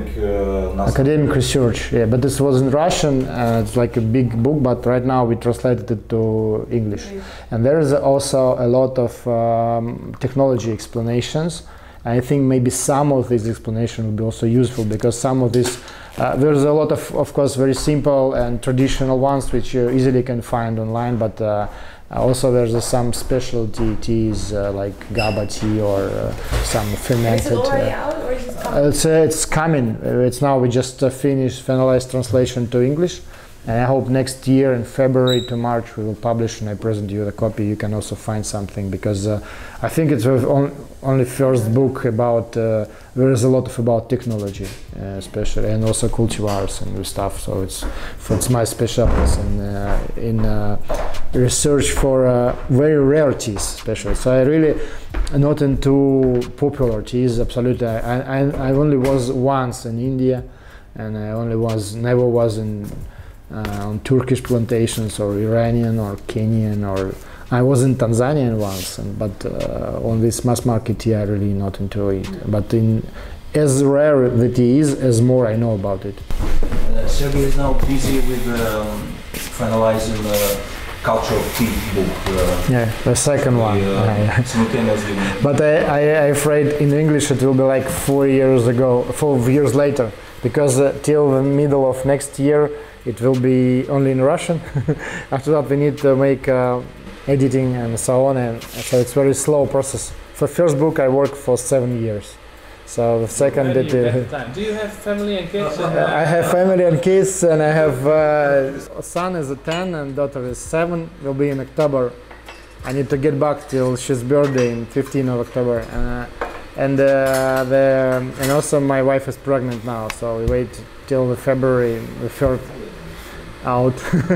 academic research. Yeah, but this was in Russian. It's like a big book, but right now we translated it to English. And there is also a lot of technology explanations. I think maybe some of these explanations will be also useful, because some of this, there's a lot of course, very simple and traditional ones which you easily can find online, but also there's some specialty teas like GABA tea or some fermented. Is it already out or is it coming? It's coming. It's now we just finalized translation to English. And I hope next year in February to March we will publish, and I present you the copy. You can also find something, because I think it's only first book about, there is a lot about technology, especially, and also cultivars and stuff. So it's my specialty in research for very rare teas, especially. So I really not into popular teas, absolutely. I only was once in India, and I never was on Turkish plantations or Iranian or Kenyan, or I was in Tanzania once, but on this mass market tea I really not into it. But as rare the tea is, as more I know about it. Sergey is now busy with finalizing the Culture of Tea book. Yeah, the second one. Simultaneously. But I afraid in English it will be like 4 years later, because till the middle of next year it will be only in Russian. After that we need to make editing and so on, and so it's very slow process. For first book I worked for 7 years. So the second bit. Do you have family and kids? I have family and kids, and I have a son is 10 and daughter is 7. Will be in October. I need to get back till she's birthday in 15th of October, and also my wife is pregnant now, so we wait till the February the 3rd out.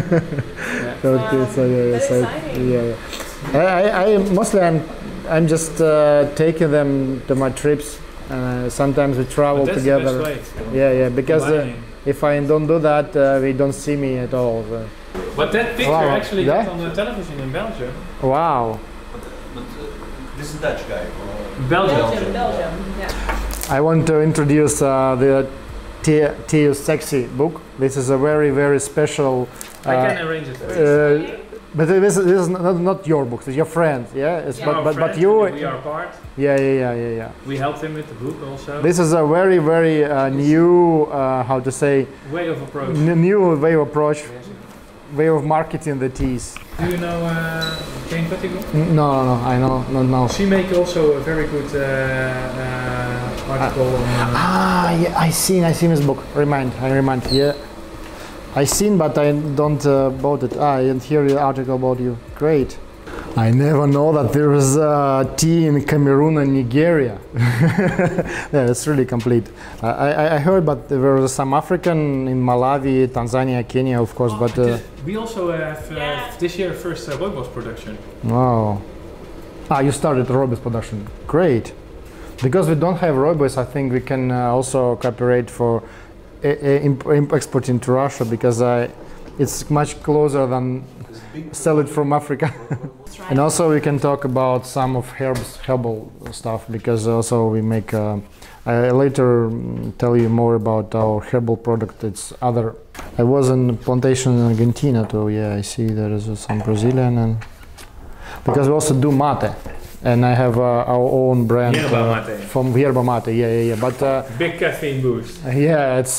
I mostly I'm just taking them to my trips. Sometimes we travel together. Yeah, because if I don't do that, we don't see me at all. But that picture actually got on the television in Belgium. Wow. But this is Dutch guy. Belgium. Yeah. I want to introduce the Tea Sexy book. This is a very, very special. I can arrange it. But this is not your book. It's your friend. Yeah. But you. We are part. Yeah. We helped him with the book also. This is a very, very new, how to say, way of approach. New way of approach, way of marketing the teas. Do you know Jane Pettigrew? No, I know, no. She make also a very good article on. Yeah, I seen this book. I remind. Yeah, I seen, but I don't bought it. I didn't hear the article about you. Great. I never know that there is tea in Cameroon and Nigeria. Yeah, it's really complete. I heard, but there was some African in Malawi, Tanzania, Kenya, of course. But we also have this year first rooibos production. Wow. You started rooibos production. Great. Because we don't have rooibos, I think we can also cooperate for export into Russia, because it's much closer than sell it from Africa. And also we can talk about some of herbal stuff, because also we make I later tell you more about our herbal product. It's other. I was in plantation in Argentina too. Yeah, I see there is some Brazilian, and because we also do mate, and I have our own brand from Yerba Mate. Yeah. But big caffeine boost. Yeah, it's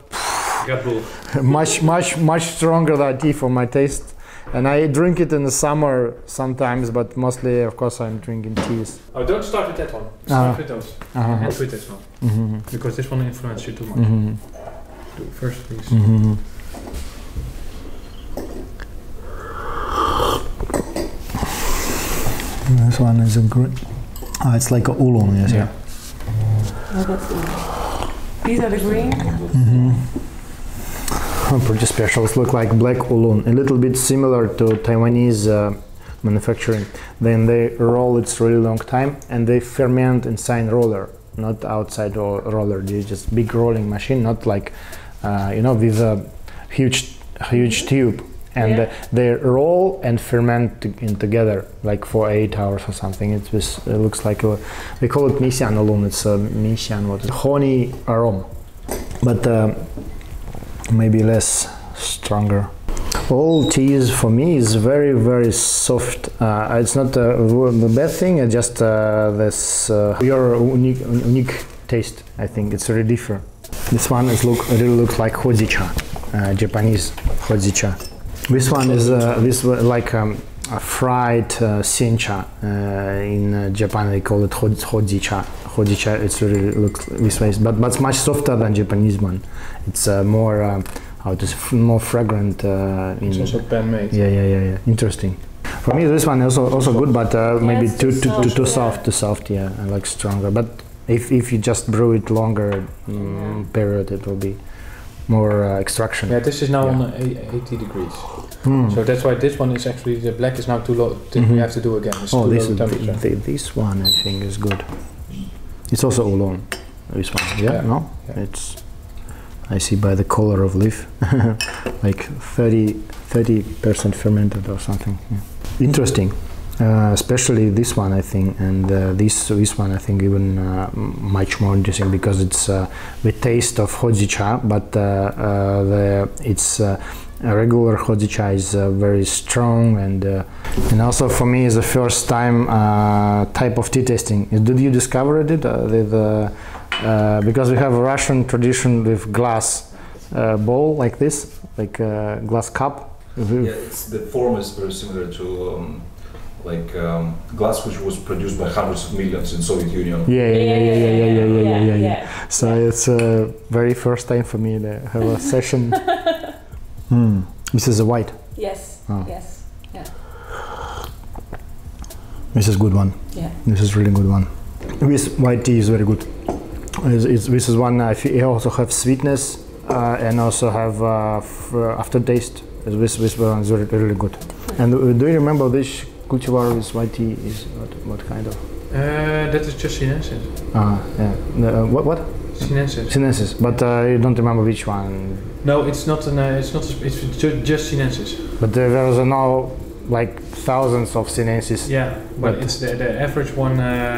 much stronger than tea for my taste. And I drink it in the summer sometimes, but mostly, of course, I'm drinking teas. Oh, don't start with that one. Start with those. And with this one. Because this one influences you too much. Do it first, please. This one is a good. It's like a oolong, yes. Yeah. Oh, that's good. These are the green. Pretty special. Look like black oolong, a little bit similar to Taiwanese manufacturing. Then they roll it really long time, and they ferment inside roller, not outside roller. They just big rolling machine, not like with a huge tube. and they roll and ferment together like for 8 hours or something. It looks like we call it Misian alone. It's Misian, what is honey aroma, but maybe less stronger. All teas for me is very soft. It's not the bad thing. It's just this your unique taste. I think it's really different. This one really looks like hojicha, Japanese hojicha. This one is like a fried sencha. In Japan they call it hojicha. Hojicha. It's really looks this way, but it's much softer than Japanese one. It's more more fragrant. It's also pan-made. Yeah. Interesting. For me, this one is also good, but maybe too soft. Too soft. Yeah, I like stronger. But if you just brew it longer period, it will be more extraction. Yeah, this is now on 80 degrees. So that's why this one is actually, the black is now too low. We have to do again. It's too low temperature. This one I think is good. It's also oolong. This one, no? Yeah. It's. I see by the color of leaf, like 30% fermented or something. Yeah. Interesting, especially this one I think, and this one I think even much more interesting because it's the taste of hojicha, but it's a regular hojicha is very strong, and also for me is the first time type of tea tasting. Did you discover it? Because we have a Russian tradition with glass bowl like this, like a glass cup. The form is very similar to glass which was produced by hundreds of millions in Soviet Union. Yeah. So it's very first time for me to have a session. This is a white. Yes. Yes. Yeah. This is good one. Yeah. This is really good one. This white tea is very good. This is one I also have sweetness and also have aftertaste. This one is really good. And do you remember which cultivar this white tea is? What kind of? That is just Sinensis. What? Sinensis. But you don't remember which one? No, it's not. It's just Sinensis. But there is now like thousands of Sinensis. Yeah, but it's the average one.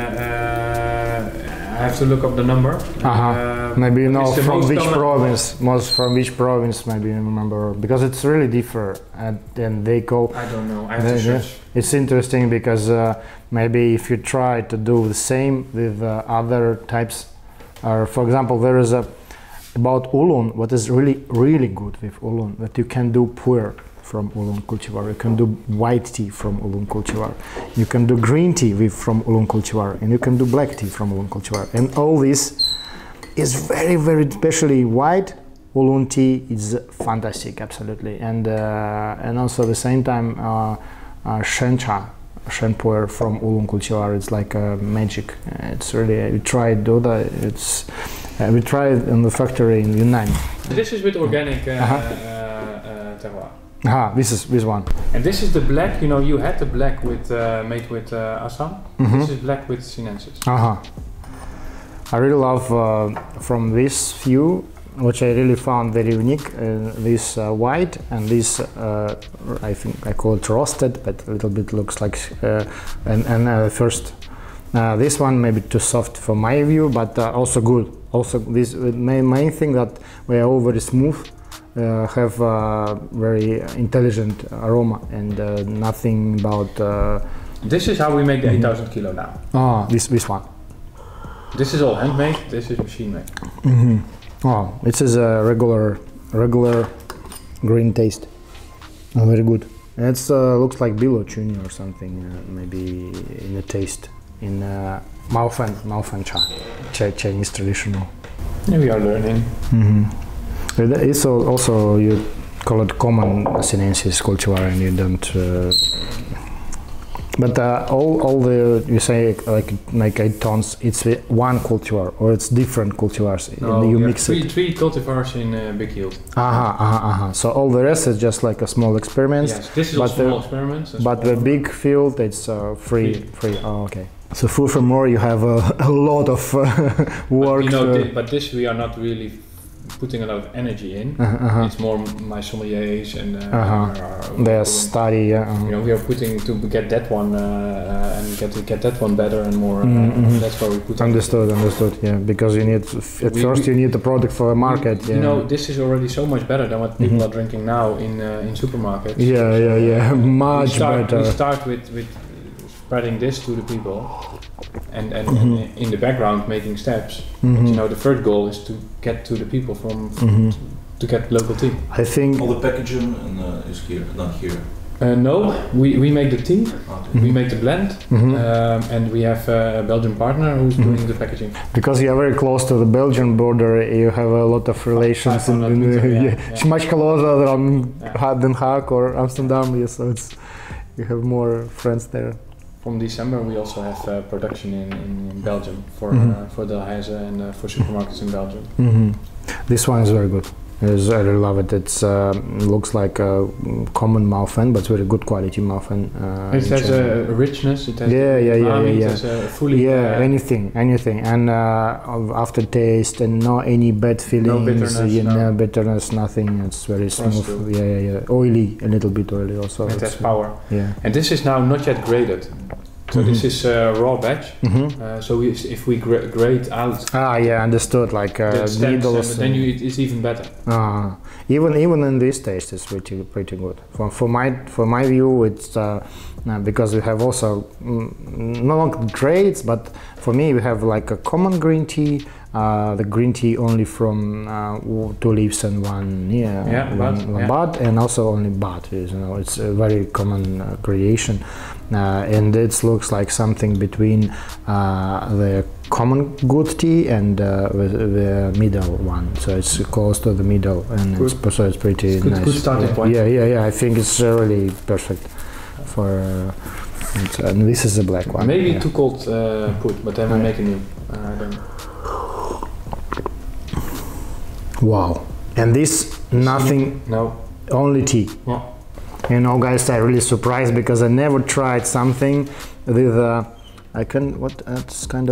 I have to look up the number. Maybe you know from which province, maybe you remember, because it's really different, and then they go. I don't know. I have to search. It's interesting because maybe if you try to do the same with other types, or for example, there is about oolong. What is really good with oolong, that you can do puer from oolong cultivar, you can do white tea from oolong cultivar, you can do green tea from oolong cultivar, and you can do black tea from oolong cultivar. And all this is very, especially white oolong tea is fantastic, absolutely. And also at the same time, shencha, shen puer from oolong cultivar, it's like magic. It's really, we tried Doda, we tried in the factory in Yunnan. This is with organic terroir. This is this one. And this is the black, you know, you had the black with made with Assam. This is black with Sinensis. I really love from this few, which I really found very unique, this white and this, I think I call it roasted, but a little bit looks like, first, this one maybe too soft for my view, but also good. Also this main thing that we are all very smooth, have very intelligent aroma and nothing about. This is how we make the 8,000 kilo now. This one. This is all handmade. This is machine made. This is a regular green taste. Very good. It looks like Bilo Chuni or something, maybe in the taste. In Maofan cha, Chinese traditional. Yeah, we are learning. It's also you call it common Sinensis cultivar, and you don't. But all the you say like 8 tons, it's one cultivar or it's different cultivars. No, you mix it. Three cultivars in big yield. So all the rest is just like a small experiment. Yes, this is a small experiment. But the big field, it's free. Oh, okay. So furthermore, you have a lot of work. But, you know, but this we are not really putting a lot of energy in. It's more my sommeliers and their study. You know, we are putting to get that one and get that one better and more. That's where we put. Understood. Yeah, because you need you need the product for a market. You know, this is already so much better than what people are drinking now in supermarkets. Yeah. Much better. We start with spreading this to the people, and in the background making steps. But, you know, the third goal is to get to the people to get local tea. I think all the packaging is here, not here. No, we make the tea, we make the blend, and we have a Belgian partner who's doing the packaging. Because you are very close to the Belgian border, you have a lot of relations. It's much closer than Hague or Amsterdam, so you have more friends there. From December, we also have production in Belgium for Delhaize and for supermarkets in Belgium. This one is very good. I really love it. It looks like a common muffin, but very good quality muffin. It has a richness. It has It has a fully anything, and aftertaste and no any bad feelings. No bitterness, nothing. It's very smooth. Oily, a little bit oily also. It has power. Yeah, and this is now not yet graded. So this is raw batch. So if we grade out, understood. Like needles, then it's even better. Even in this taste, it's pretty good. For my view, it's because we have also no grades, but for me we have like a common green tea. The green tea only from 2 leaves and one bud, and also only bud. You know, it's a very common creation, and it looks like something between the common good tea and the middle one. So it's close to the middle, and it's pretty nice. Good starting point. Yeah. I think it's really perfect for. And this is a black one. Maybe too cold put, but then we make a new. Wow, and this nothing, only tea. Yeah. You know, guys, I'm really surprised because I never tried something with it's kind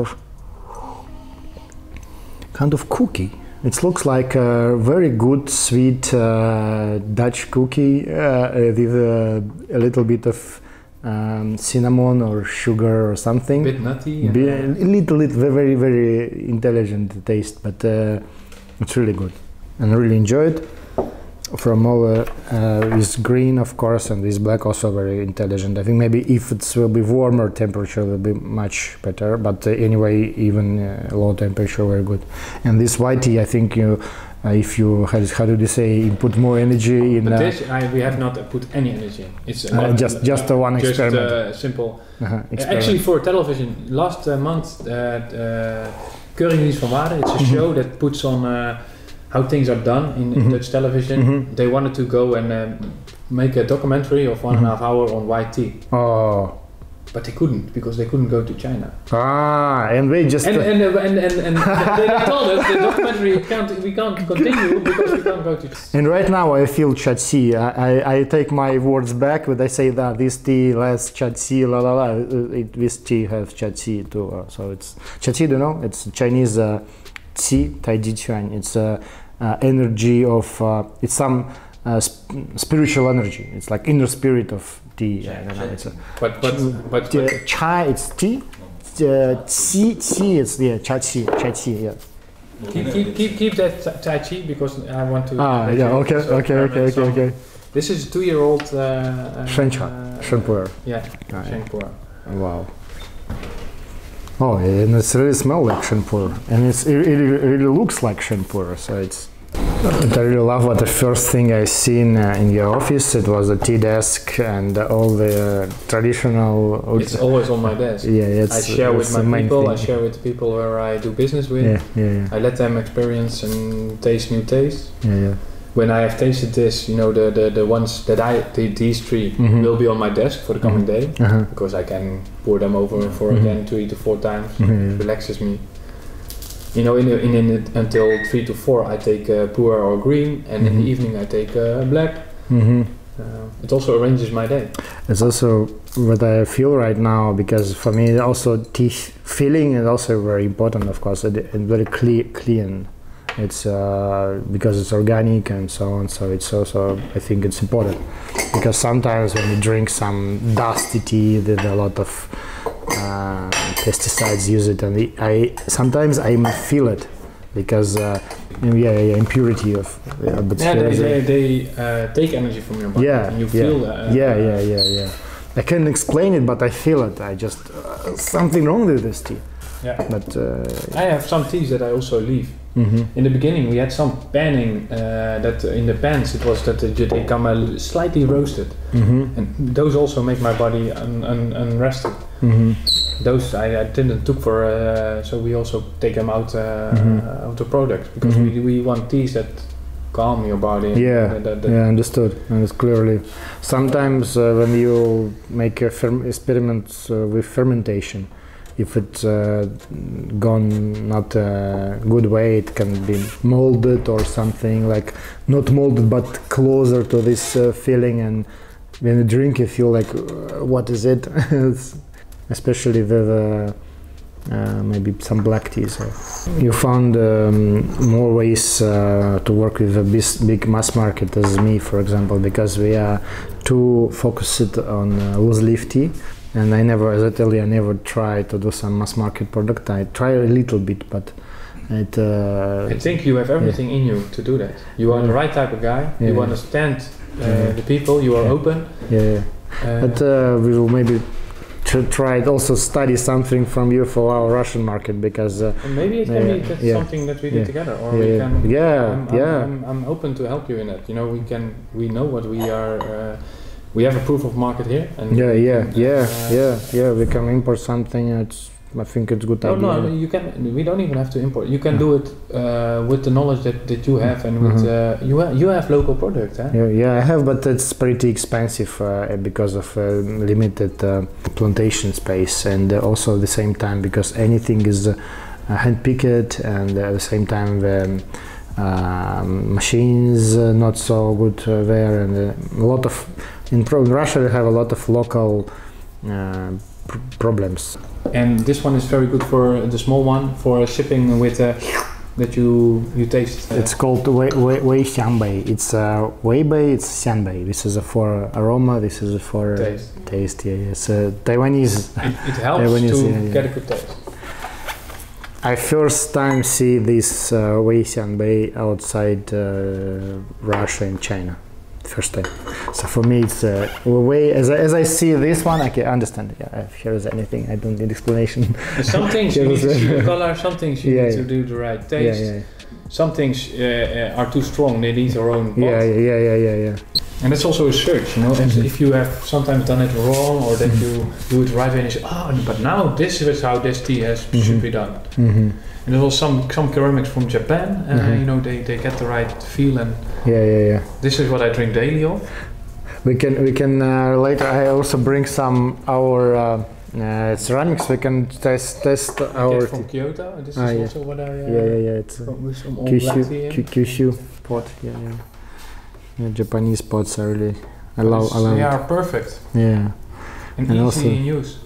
of cookie. It looks like a very good sweet Dutch cookie with a little bit of cinnamon or sugar or something. A bit nutty. A little, very, very intelligent taste, but it's really good, and I really enjoy it. From all this green, of course, and this black also very intelligent. I think maybe if it will be warmer temperature, it will be much better. But anyway, even low temperature, very good. And this white tea, I think if you how do you say, put more energy in. But this, we have not put any energy in. It's just one experiment. Just simple. Experiment. Actually, for television, last month, Keuringdienst van Waarde. It's a show that puts on how things are done in Dutch television. They wanted to go and make a documentary of 1.5 hours on white tea. Oh. But they couldn't, because they couldn't go to China. And they just and they told us the documentary we can't continue because we can't go to. And right now I feel chatsi. I take my words back when I say that this tea less chatsi, la la la. This tea has chatsi too. So it's chatsi. Do you know? It's Chinese qi, tai ji chuan. It's energy of. It's some spiritual energy. It's like inner spirit of tea. But chai, it's tea. Qi, it's chai qi. Yeah. Keep that tai chi, because I want to. Okay. This is a 2-year-old. Shenpuer. Yeah, Shenpuer. Wow. Oh, and it's really smells like Shenpuer, and it really looks like Shenpuer. So it's. I really love what the first thing I seen in your office. It was a tea desk and all the traditional. It's always on my desk. Yeah, I share with my people. I share with the people where I do business with. Yeah. I let them experience and taste new tastes. Yeah. When I have tasted this, you know, the ones that these 3 will be on my desk for the coming day, because I can pour them over for again 3 to 4 times. It relaxes me. You know, until 3 to 4 I take puer or green, and in the evening I take black. It also arranges my day. It's also what I feel right now, because for me also tea feeling is also very important, of course, and very clean. It's because it's organic and so on. So it's also, I think it's important, because sometimes when you drink some dusty tea, there's a lot of pesticides used, and sometimes I feel it, because impurity of. But they take energy from your body. Yeah, and you feel that. Yeah. I can't explain it, but I feel it. I just something wrong with this tea. Yeah. But I have some teas that I also leave. Mm-hmm. In the beginning, we had some panning that in the pans it was that they come slightly roasted, and those also make my body unrested. Those I didn't took for, so we also take them out of the product, because we want teas that calm your body. Yeah, understood. And it's clearly. Sometimes when you make experiments with fermentation, if it's gone not a good way, it can be molded or something, like not molded but closer to this feeling, and when you drink you feel like what is it? Especially with maybe some black teas. You found more ways to work with a big mass market as me, for example, because we are too focused on loose leaf tea. And I never, as I tell you, I never tried to do some mass market product. I try a little bit, but it. I think you have everything in you to do that. You are the right type of guy. You understand the people. You are open. But we will maybe try to also study something from you for our Russian market, because. Maybe it can be something that we do together, or we can. I'm open to help you in that. You know, we know what we are. We have a proof of market here, and we can import something. I think it's a good idea. No, you can. We don't even have to import. You can do it with the knowledge that you have, and with you have local products. Eh? I have, but it's pretty expensive because of limited plantation space, and also at the same time because anything is hand picked, and at the same time the machines not so good there, and a lot of. In Russia, we have a lot of local problems. And this one is very good for the small one, for shipping with that you taste. It's called Wei Xianbei. It's Weibei, it's Xianbei. This is for aroma, this is for taste. It's Taiwanese. It helps Taiwanese, to get a good taste. I first time see this Wei Xianbei outside Russia and China. First time. So for me it's way as I see this one I can understand. If here is anything I don't need explanation. Some things you need to see the color, some things you need to do the right taste. Some things are too strong, they need their own pot. Yeah. And that's also a search, you know. If you have sometimes done it wrong, or that you do it right way and you say, but now this is how this tea should be done. And there's also some ceramics from Japan, you know, they get the right feel, and this is what I drink daily of. We can later. I also bring some our ceramics. We can test our. From Kyoto. This is also what I. It's Kyushu pot. Japanese pots are really. I love. They are perfect. Yeah. And easy also, in use.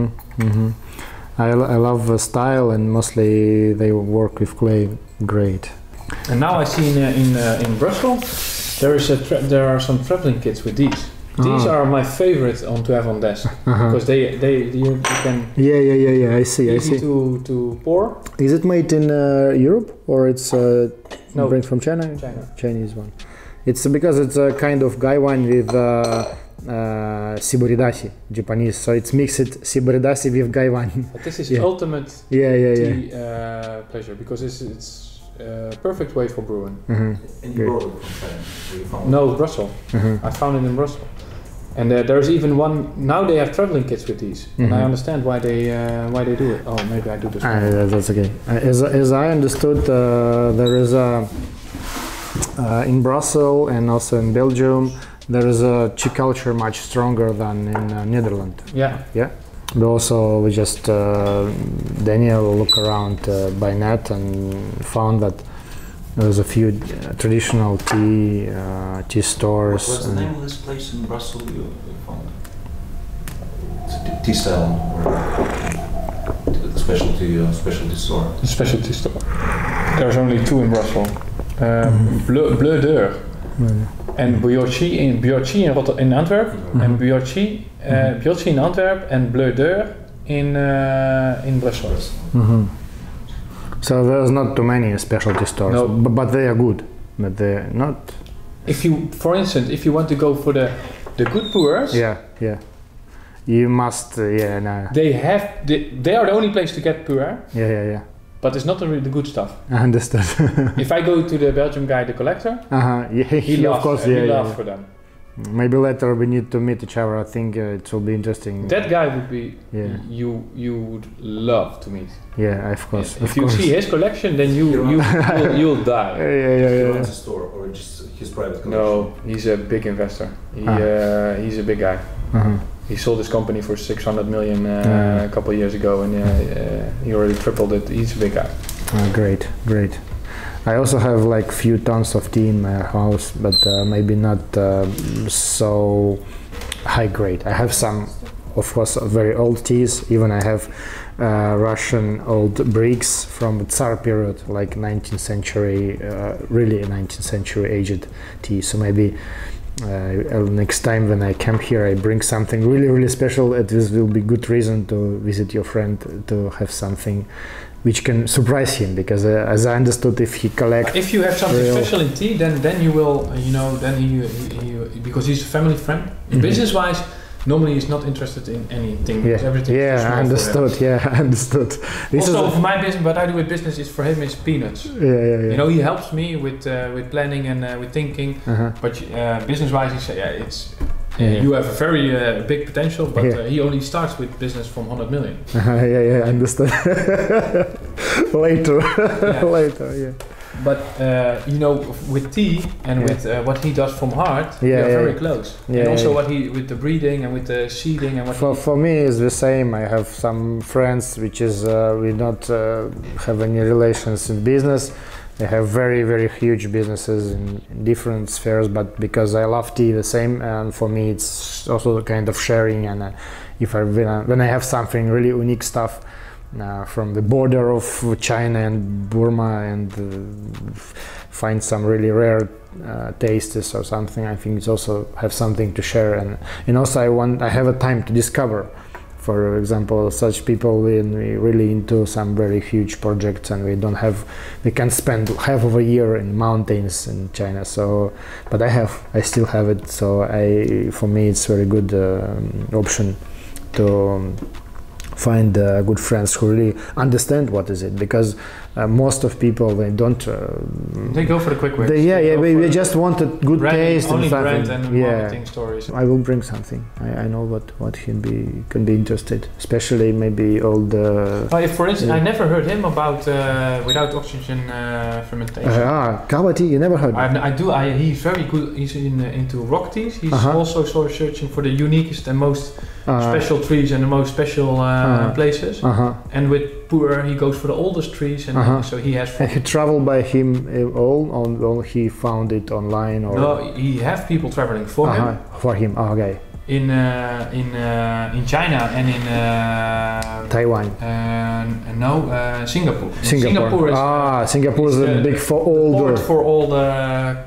I love the style, and mostly they work with clay great. And now I see in Brussels there are some traveling kits with these. These are my favorite to have on desk, because you can. I see. Easy to pour. Is it made in Europe, or it's no, bring from China? China. Chinese one. It's because it's a kind of gaiwan with Shiboridashi, Japanese. So it's mixed Shiboridashi with gaiwan. But this is ultimate tea pleasure, because it's perfect way for brewing. And you brought it from China? No, Brussels. I found it in Brussels. And there's even one, now they have traveling kits with these. And I understand why they do it. Oh, maybe I do this wrong. That's okay. As I understood, there is in Brussels and also in Belgium, there is a tea culture much stronger than in Netherlands. Yeah. But also we just Daniel look around by net and found that there's a few traditional tea stores. What's the name of this place in Brussels you found? It's a tea style, or a specialty store. A specialty store. There's only 2 in Brussels. Bleu d'Eur en Bjortje in Antwerp en Bjortje in Antwerp en Bleu d'Eur in Brussels. So there's not too many specialty stores, no. but they are good. But they're not. If you, for instance, if you want to go for the good puers, you must. No. They are the only place to get puer. Yeah. But it's not really the good stuff. I understand. If I go to the Belgian guy, the collector, he loves, of course, he loves for them. Maybe later we need to meet each other. I think it will be interesting. That guy would be you would love to meet. Yeah, of course. If you see his collection, then you'll die. He runs a store or just his private collection? No, he's a big investor. He's a big guy. He sold his company for 600 million a couple of years ago, and he already tripled it. He's a big guy. Great. I also have like few tons of tea in my house, but maybe not so high grade. I have some, of course, very old teas. Even I have Russian old bricks from the Tsar period, like 19th century, really 19th century aged tea. So maybe next time when I come here, I bring something really special. This will be good reason to visit your friend, to have something which can surprise him, because as I understood, if he collects, if you have something special in tea, then you will, then he because he's a family friend. Business-wise, normally he's not interested in anything. Everything. I understood. I understood. This also, for my business, what I do with business is for him is peanuts. He helps me with planning and with thinking. But business-wise, he said, it's. You have a very big potential, but he only starts with business from 100 million. I understand. Later. But with tea and with what he does from heart, we are very close. And also what he with the breeding and with the seeding and what. For me, it's the same. I have some friends which is we don't have any relations in business. They have very huge businesses in different spheres, but because I love tea the same, and for me it's also a kind of sharing. And when I have something really unique stuff from the border of China and Burma, and find some really rare tastes or something, I think it's also have something to share. And also I have a time to discover. For example, such people when we really into some very huge projects, and we can spend half of a year in mountains in China. So, but I still have it. So for me, it's very good option to find good friends who really understand what is it, because most of people they don't. They go for the quick wins. We just want a good taste only and something. Brand and marketing stories. I will bring something. I know what can be interested, especially maybe all the. For instance, I never heard him about without oxygen fermentation. Kava tea, you never heard? I do. He's very good. He's into rock teas. He's also sort of searching for the uniquest and most special trees and the most special places. And with Puer, he goes for the oldest trees, and so he has. And he traveled by him all he found it online, or no? He have people traveling for him. For him, okay. In China and in Taiwan. Singapore. Singapore is a big for all the.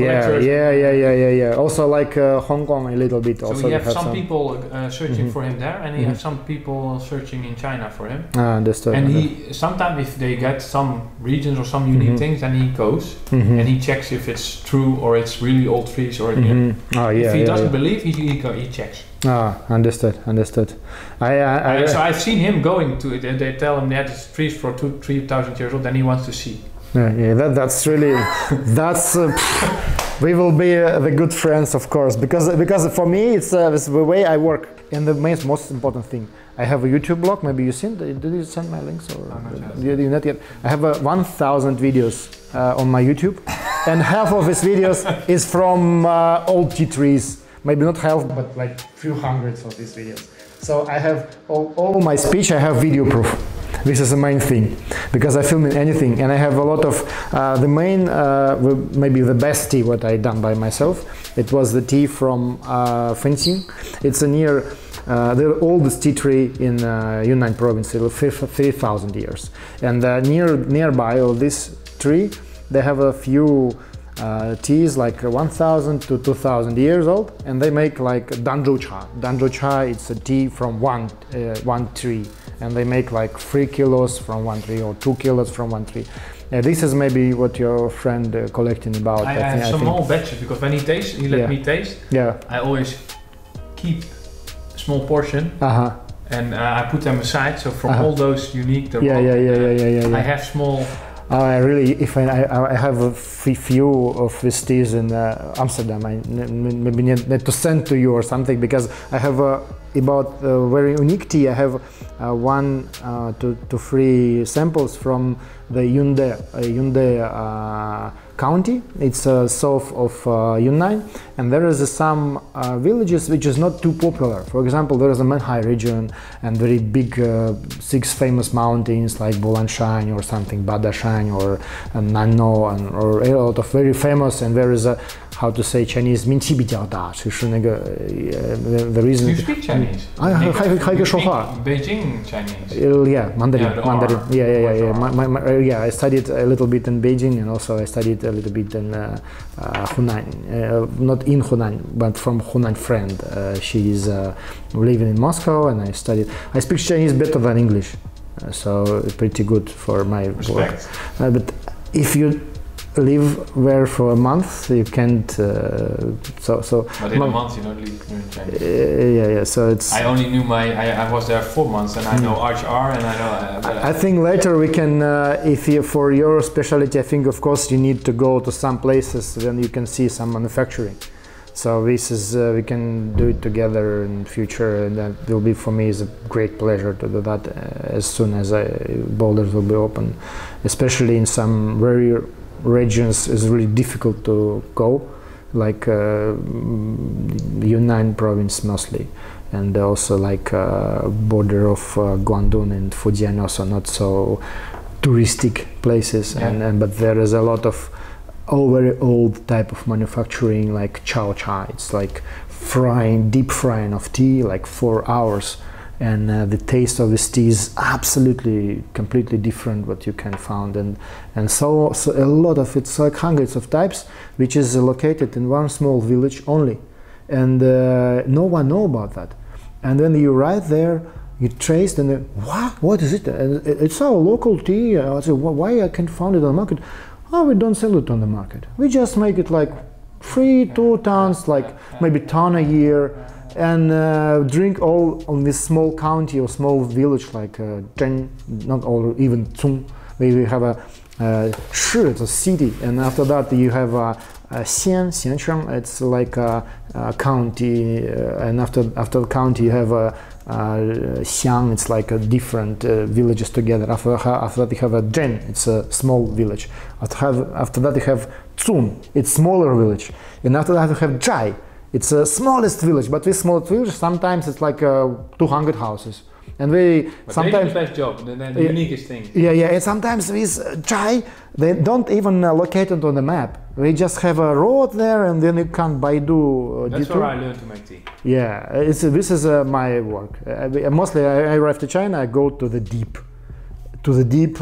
Also like Hong Kong a little bit. So also we have some people searching for him there, and he has some people searching in China for him. Understood. And he sometimes, if they get some regions or some unique things, then he goes and he checks if it's true or it's really old trees or if he doesn't believe, he checks. Understood. So I've seen him going to it, and they tell him that it's trees for 2,000-3,000 years old, then he wants to see. That's really we will be the good friends, of course, because for me it's the way I work. And the most important thing, I have a YouTube blog. Maybe you seen? Did you send my links or not yet? I have 1,000 videos on my YouTube, and half of these videos is from old tea trees. Maybe not half, but like few hundreds of these videos. So I have all my speech. I have video proof. This is the main thing, because I film in anything, and I have a lot of the main, maybe the best tea what I done by myself. It was the tea from Fencing. It's near the oldest tea tree in Yunnan province, 3,000 years. And nearby of this tree, they have a few teas like 1,000 to 2,000 years old, and they make like danzhou cha. Danzhou cha, it's a tea from one tree, and they make like 3 kilos from one tree or 2 kilos from one tree. This is maybe what your friend collecting about. I have some small batches, because when he let me taste, I always keep a small portion and I put them aside. So from all those unique, I have small. I have a few of these teas in Amsterdam. I maybe need to send to you or something, because I have about very unique tea. I have 1 to 3 samples from the Yaoundé county. It's south of Yunnan, and there is some villages which is not too popular. For example, there is a Menhai region and very big 6 famous mountains like Bulanshan or something, Badashan or Nanno, or a lot of very famous, and there is a, how to say Chinese, 名气比较大，就是那个the reason. You speak Chinese? 还可以说话。 Beijing Chinese. Yeah, Mandarin. Yeah. I studied a little bit in Beijing, and also I studied a little bit in Hunan. Not in Hunan, but from Hunan friend. She is living in Moscow, and I speak Chinese better than English, so pretty good for my work. But if you live there for a month, you can't. But in a month, you don't learn Chinese. So it's. I only knew I was there 4 months, and I know Arch R, and I know. I think later we can, for your specialty, I think of course you need to go to some places, then you can see some manufacturing. So this is we can do it together in future, and that will be for me is a great pleasure to do that as soon as borders will be open, especially in some very regions is really difficult to go, like Yunnan province mostly, and also like border of Guangdong and Fujian, also not so touristic places, but there is a lot of very old type of manufacturing like chow cha. It's like deep frying of tea like 4 hours, and the taste of this tea is absolutely completely different what you can find, and so a lot of it's like hundreds of types, which is located in one small village only, and no one know about that. And when you arrive there, you taste, and what is it? It's our local tea. I say, why I can't find it on the market? Oh, we don't sell it on the market. We just make it like 2 tons, like maybe ton a year, and drink all on this small county or small village like Zhen, not all, even Zhong. We have a Shi, it's a city, and after that you have Xiancheng, it's like a county, and after the county you have Xiang, it's like a different villages together. After that you have a Zhen, it's a small village. After that you have Zun, it's smaller village, and after that you have Zhai. It's the smallest village, but this small village sometimes it's like 200 houses, and sometimes they do the best job, the uniquest thing. And sometimes with Zhai, they don't even locate it on the map. We just have a road there, and then you can Baidu. That's where I learned to make tea. Yeah, this is my work. Mostly, I arrive to China. I go to the deep. Where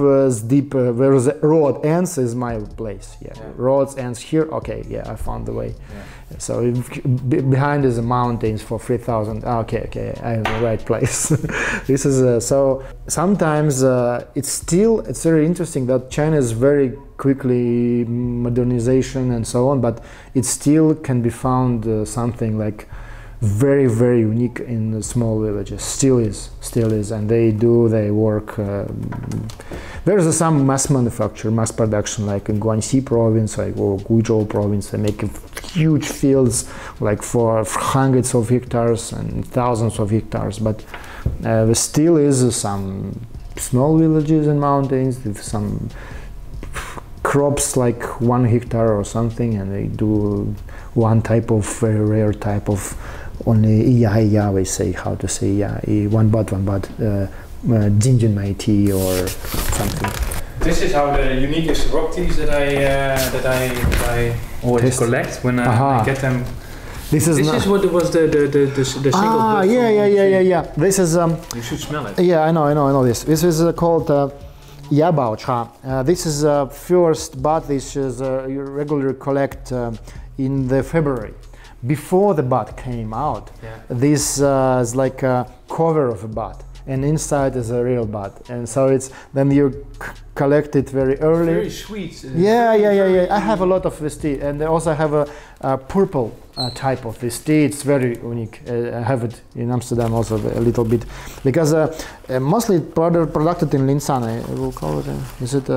the road ends is my place. Roads ends here. Okay, I found the way. So behind is the mountains for 3,000. Okay, I have the right place. This is so. Sometimes it's very interesting that China is very quickly modernization and so on, but it still can be found something like very, very unique in the small villages. Still is, and they work. There's some mass production, like in Guangxi province, or Guizhou province. They make huge fields, like for hundreds of hectares and thousands of hectares. But there still is some small villages and mountains with some crops, like 1 hectare or something, and they do one type of very rare type of. Only iya, we say, how to say iya, one bud, Jinjin Mai tea or something. This is how the uniquest rock teas that I always collect when I get them This is what was the single. Yeah. This is you should smell it. Yeah, I know this. This is called Yabao Cha. This is first bud. This is you regularly collect in the February. Before the bud came out, this is like a cover of a bud, and inside is a real bud, and so it's then you collect it very early. Very sweet. Yeah. I have a lot of this tea, and I also have a purple type of this tea. It's very unique. I have it in Amsterdam also a little bit, because mostly produced in Linsan. I will call it. Is it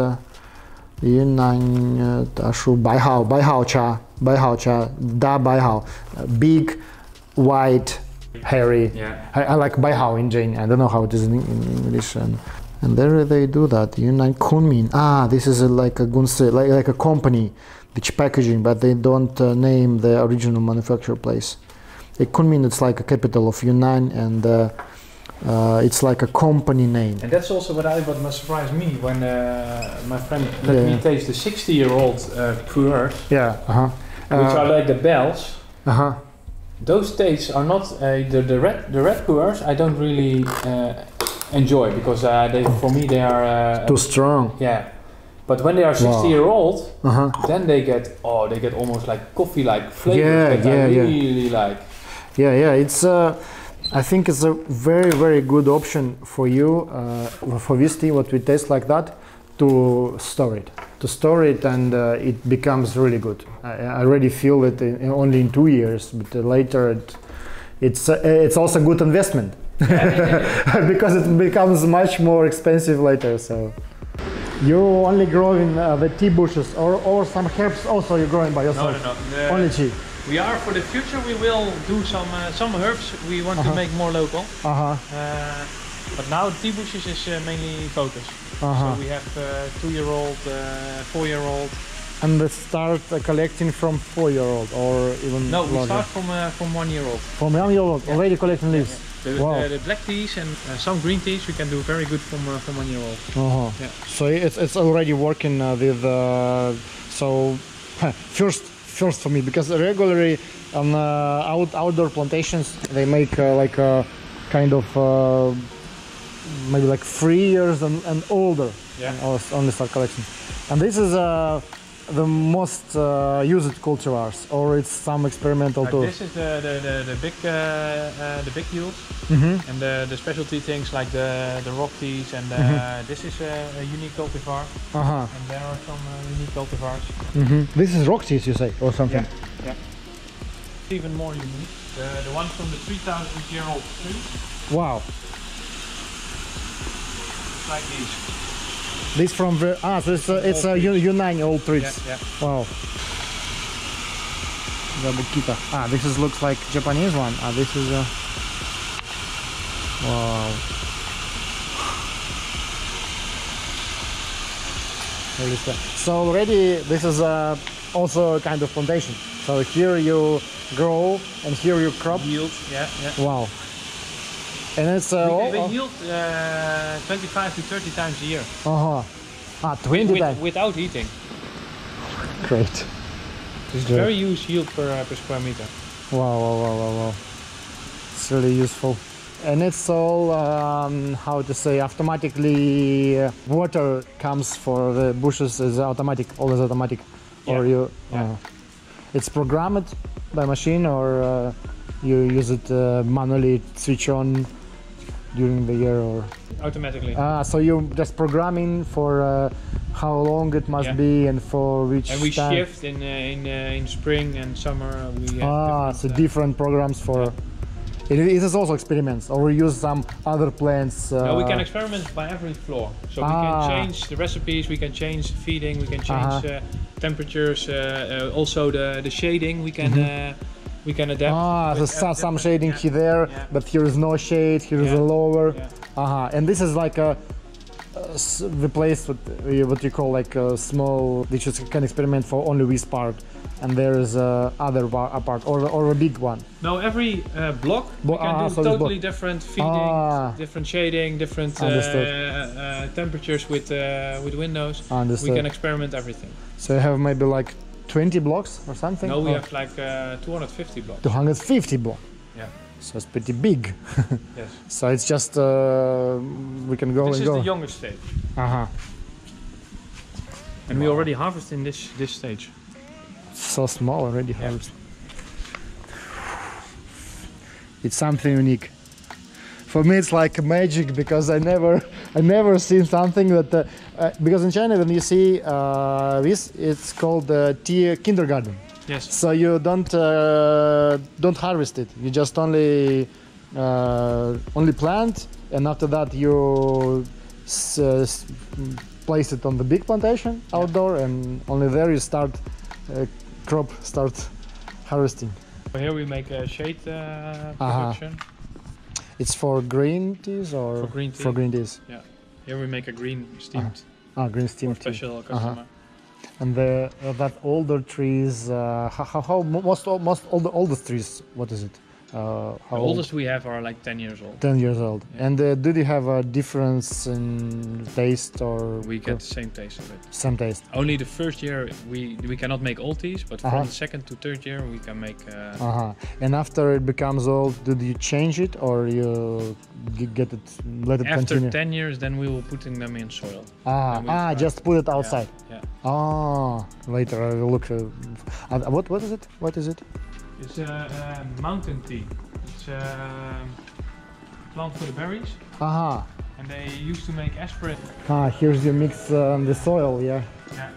Yunnan Baihao Cha, Da Baihao, big, white, hairy. Yeah. I like Baihao in Jane. I don't know how it is in English. And there they do that. Yunnan Kunming. This is like a gunse, like a company, which packaging, but they don't name the original manufacturer place. Kunming, it's like a capital of Yunnan, and it's like a company name. And that's also what must surprise me when my friend let me taste the 60-year-old pu'ers. Yeah. Which are like the bells. Those tastes are not the red pu'ers. I don't really enjoy, because for me they are too strong. Yeah, but when they are 60-year-old, then they get almost like coffee-like flavors that I really like. Yeah. It's I think it's a very, very good option for you for this tea. What we taste like that, to store it, and it becomes really good. I already feel it only in 2 years, but later it's also a good investment because it becomes much more expensive later. So you only growing the tea bushes, or some herbs also you're growing by yourself? No. Only tea. We are, for the future, we will do some herbs. We want to make more local. But now tea bushes is mainly focus. So we have 2-year-old, 4-year-old. And they start collecting from 4-year-old, or even no, we larger? start from 1-year-old. From 1-year-old, already collecting leaves. The black teas and some green teas we can do very good from 1-year-old. So it's already working with first for me, because regularly on outdoor plantations they make like a kind of maybe like 3 years and older on the start collection. And this is the most used cultivars, or it's some experimental too? This is the big yields, and the specialty things like the rock teas, and this is a unique cultivar, and there are some unique cultivars. This is rock teas, you say, or something? Yeah. Even more unique, the one from the 3,000-year-old tree. Wow. Like these. This from the so it's a Yunnan old trees. Yeah. Wow. Zabukita. This looks like Japanese one. This is a wow. So already this is also a kind of plantation. So here you grow and here you crop. Yield. Yeah. Wow. And it's we yield 25 to 30 times a year. 20 times without heating. Great. It's very huge yield per square meter. Wow. It's really useful. And it's all how to say, automatically water comes for the bushes is automatic, always automatic. Or you it's programmed by machine, or you use it manually, switch on during the year, or automatically. So you just programming for how long it must be and for which and we time. shift in spring and summer. We have different programs for it is also experiments, or we use some other plants. No, we can experiment by every floor, so we can change the recipes, we can change the feeding, we can change temperatures, also the shading we can we can adapt. So some shading here, but here is no shade, here is a lower. And this is like the place what you call like a small, which you can experiment for only with part, and there is other part, or a big one. No, every block we can do totally different feeding, different shading, different temperatures with windows. Understood. We can experiment everything. So you have maybe like 20 blocks or something? No, we have like 250 blocks. 250 blocks. Yeah. So it's pretty big. Yes. So it's just we can go this and is go. the youngest stage. And we already harvest in this stage. So small already harvest. It's something unique. For me, it's like magic because I never seen something that because in China when you see this, it's called tea kindergarten. Yes. So you don't harvest it. You just only plant, and after that you place it on the big plantation outdoor, and only there you start harvesting. Here we make a shade production. It's for green teas or for green tea. For green teas. Yeah. Here we make a green steamed. Green steamed tea. Special customer. And that older trees, how most all the oldest trees, what is it? The oldest we have are like 10 years old. 10 years old. Yeah. And do they have a difference in taste or? We get the same taste of it. Same taste. Only the first year we cannot make old teas, but from the second to third year we can make. And after it becomes old, do you change it or you let it continue? After 10 years, then we will putting them in soil. Just put it outside. Yeah. Later I will look. What is it? What is it? It's a mountain tea. It's a plant for the berries. And they used to make aspirin. Here's your mix on the soil, yeah. Yeah.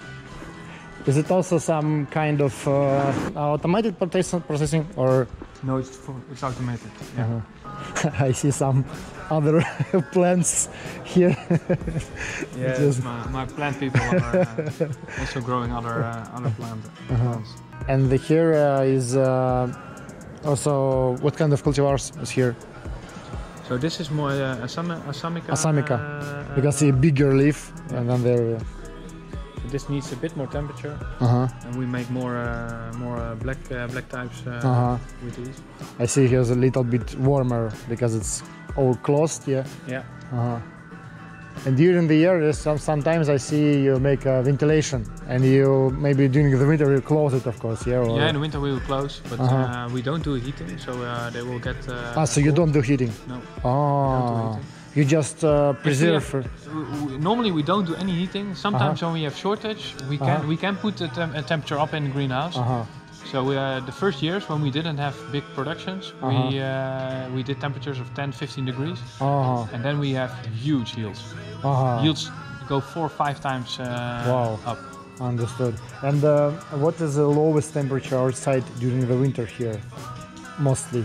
Is it also some kind of automated processing or? No, it's automated. Yeah. I see some other plants here. Yes, my plant people are also growing other plants. And here is also what kind of cultivars is here? So this is more Assamica. Assamica, because see a bigger leaf, and then there. So this needs a bit more temperature, and we make more black types with these. I see here's a little bit warmer because it's all closed, yeah. Yeah. And during the year, sometimes I see you make a ventilation, and you maybe during the winter you close it, of course, yeah. Or... Yeah, in the winter we will close, but we don't do heating, so they will get. So you don't do heating? No. Don't do heating. You just preserve. Normally we don't do any heating. Sometimes when we have shortage, we can put the temperature up in the greenhouse. So the first years when we didn't have big productions, we did temperatures of 10-15 degrees, and then we have huge yields. Yields go 4 or 5 times up. Understood. And what is the lowest temperature outside during the winter here, mostly?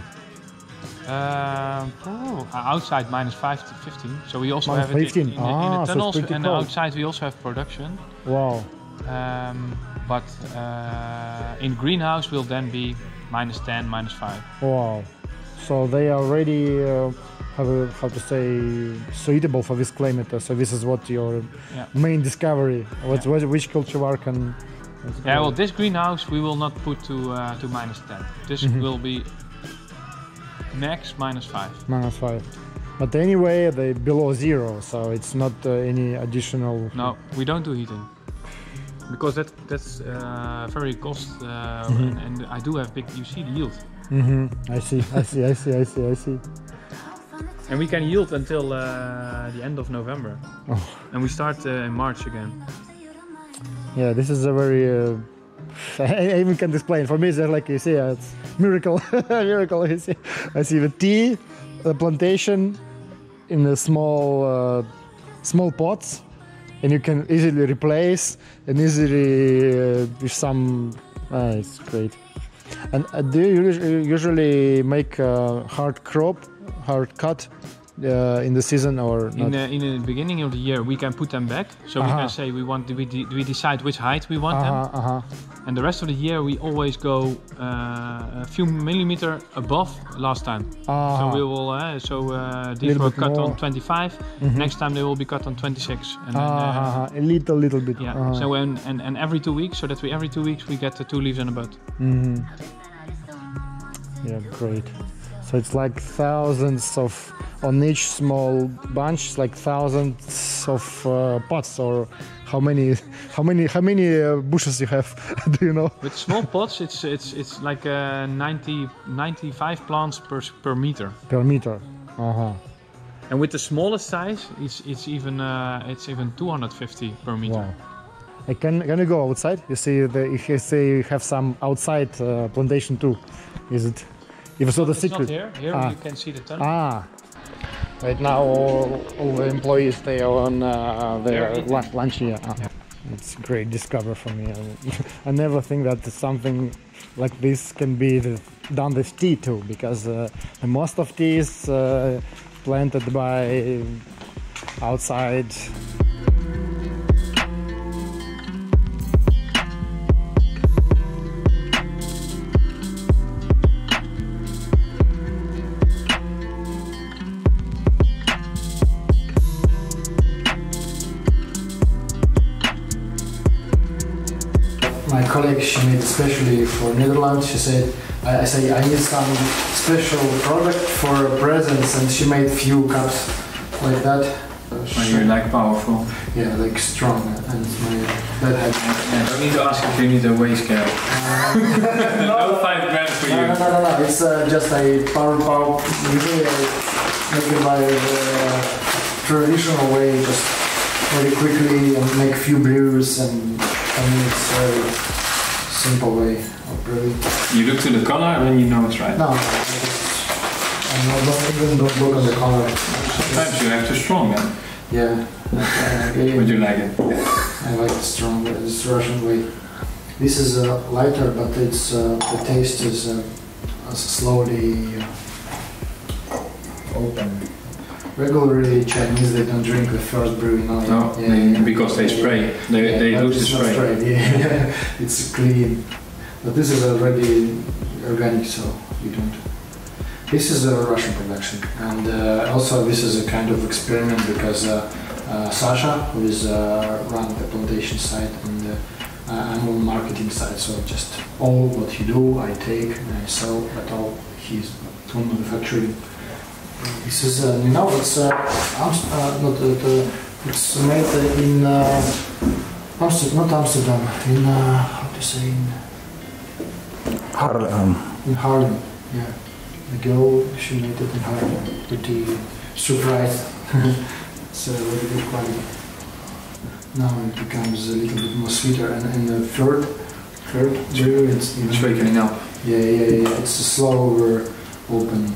Outside -5 to 15. So we also have it in the tunnels, so and outside we also have production. Wow. But in greenhouse will then be -10, -5. Wow. So they are already how to say suitable for this climate. So this is what your main discovery. Which cultivar can? Well, this greenhouse we will not put to -10. This will be max -5. -5. But anyway, they below 0, so it's not any additional. No, we don't do heating. Because that's very cost, and I do have big. You see the yield. I see. And we can yield until the end of November, and we start in March again. Yeah, this is a very. I even can't explain. For me, it's like you see, it's miracle, miracle. I see the tea, the plantation, in the small pots. And you can easily replace and easily with some. It's great. And do you usually make hard cut in the season or not? In the beginning of the year, we can put them back. So we can say we decide which height we want them. And the rest of the year, we always go a few millimeter above last time. So we will. These were cut on 25. Next time they will be cut on 26. And then, a little bit. Yeah. So and every 2 weeks, so that every 2 weeks we get the 2 leaves and a bud. Yeah, great. So it's like thousands of on each small bunch, like thousands of pots, or how many bushes you have? Do you know? With small pots, it's like 95 plants per meter. Per meter. And with the smallest size, it's even 250 per meter. Wow. Can you go outside? You see, if you say you have some outside plantation too, is it? If so, the secret. Not here. Here you can see the tunnel. Right now all the employees, they are on their lunch here. It's a great discovery for me. I never think that something like this can be done with tea too, because most of tea is planted by outside. My colleague, she made especially for Netherlands. She said, I say I need some special product for presents, and she made few cups like that. When you're like powerful. Yeah, like strong, and my bad head. I don't need to ask if you need a waist scale. No 5 grand for you. No. It's just a power. Usually I make it by the traditional way, just very quickly and make few brews, and I mean it's a very simple way of brewing. You look to the color and then you know it's right. No, don't look at the color. Sometimes you have too strong then. Yeah. Would you like it? I like the strong, this Russian way. This is lighter, but it's the taste is slowly open. Regularly Chinese, they don't drink the first brew, you know. No, because they spray. They lose the spray. Yeah. It's clean. But this is already organic, so you don't. This is a Russian production, and also this is a kind of experiment because Sasha, who is running the plantation site, and I'm on marketing side, so just all what he do, I take and I sell, but all he's on manufacturing. This is it's made in not Amsterdam, in how to say, in Haarlem. In Haarlem, yeah. The girl, she made it in Haarlem. Pretty surprised. It's a very good quality. Now it becomes a little bit more sweeter, and in the third brew, it's waking up. Yeah. It's a slower open.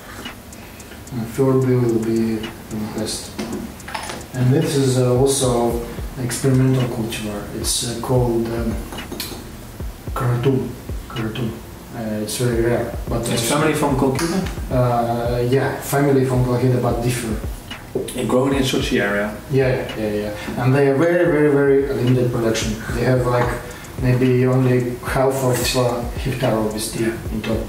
Third brew will be the best. And this is also experimental cultivar. It's called Karatum. It's very rare. But it's family from Kolkita? Yeah, family from Kolkita, but different. Grown in Sochi area? Yeah. And they are very limited production. They have like maybe only half of hectare of this tea in top.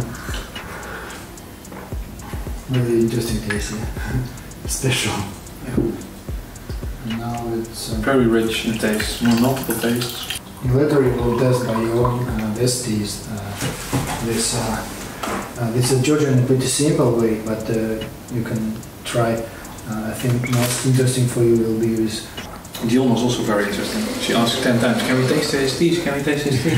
Really interesting taste, yeah. Special. Yeah. And now it's very rich in taste, more multiple tastes. Later you will test by your own best teas. This is Georgian in a pretty simple way, but you can try. I think most interesting for you will be with. Dion was also very interesting. She asked 10 times, can we taste his teas? Can we taste his teas?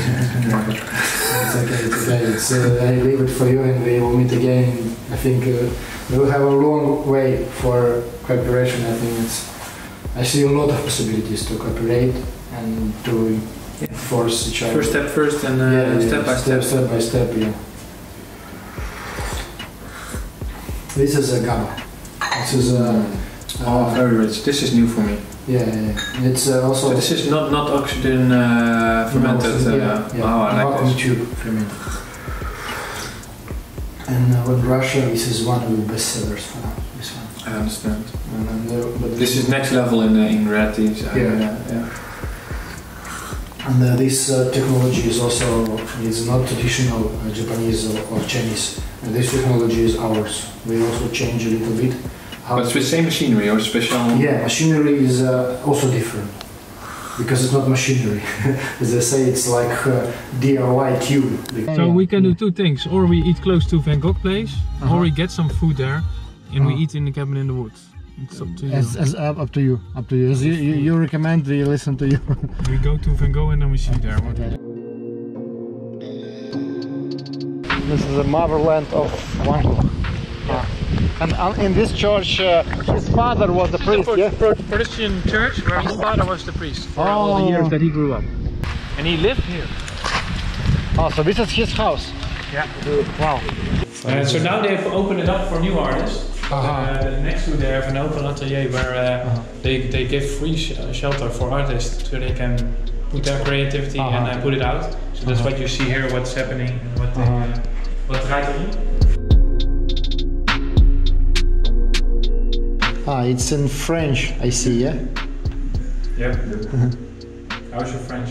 It's okay. I leave it for you, and we will meet again. I think we will have a long way for cooperation. I think I see a lot of possibilities to cooperate and to force each other. First step first, and step by step. Step by step, yeah. This is a gamma. This is very rich. This is new for me. Yeah. It's also. So this is not oxygen fermented. Oh, I like this. Tube fermented. And in Russia, this is one of the best sellers for now. This one. I understand. But this is next level in red teas. Yeah. And this technology is also not traditional Japanese or Chinese. And this technology is ours. We also change a little bit. But it's with the same machinery or special? Yeah, machinery is also different. Because it's not machinery. As I say, it's like DIY tube. So we can do two things. Or we eat close to Van Gogh Place, or we get some food there and we eat in the cabin in the woods. It's up to you. Up to you. Up to you. As you recommend, we listen to you. We go to Van Gogh and then we see there. Okay. This is the motherland of Van Gogh. Yeah. And in this church, his father was the priest, yeah? Protestant church where his father was the priest for all the years that he grew up. And he lived here. Oh, so this is his house? Yeah. Wow. So now they've opened it up for new artists. Next to they have an open atelier where they give free shelter for artists so they can put their creativity and put it out. So that's what you see here, what's happening and what draait erin. It's in French, I see, yeah? Yeah. How's your French?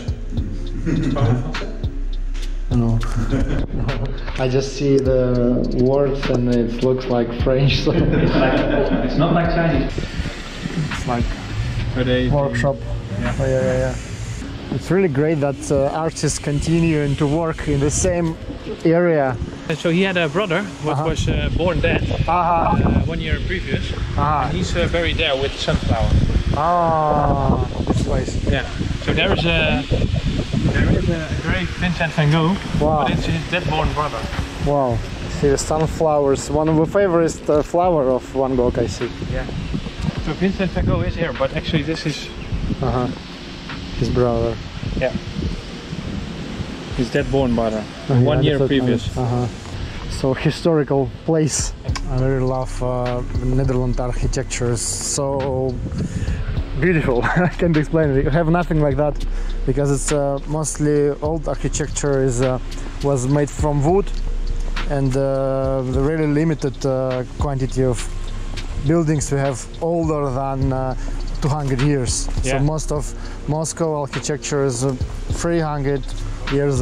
No. I just see the words and it looks like French. So. It's not like Chinese. It's like workshop. Yeah. Oh, yeah. It's really great that artists continue to work in the same area. So he had a brother who was born dead 1 year previous. And he's buried there with sunflower. This place. Yeah. So there is a great Vincent van Gogh, but it's his dead-born brother. Wow. See the sunflowers, one of the favorite flower of Van Gogh, I see. Yeah. So Vincent van Gogh is here, but actually this is his brother. Yeah. His dead-born brother. 1 year previous. So historical place. I really love Netherlands architecture. It's so beautiful. I can't explain it. You have nothing like that because it's mostly old architecture was made from wood, and the really limited quantity of buildings we have older than 200 years. Yeah. So most of Moscow architecture is 300 years.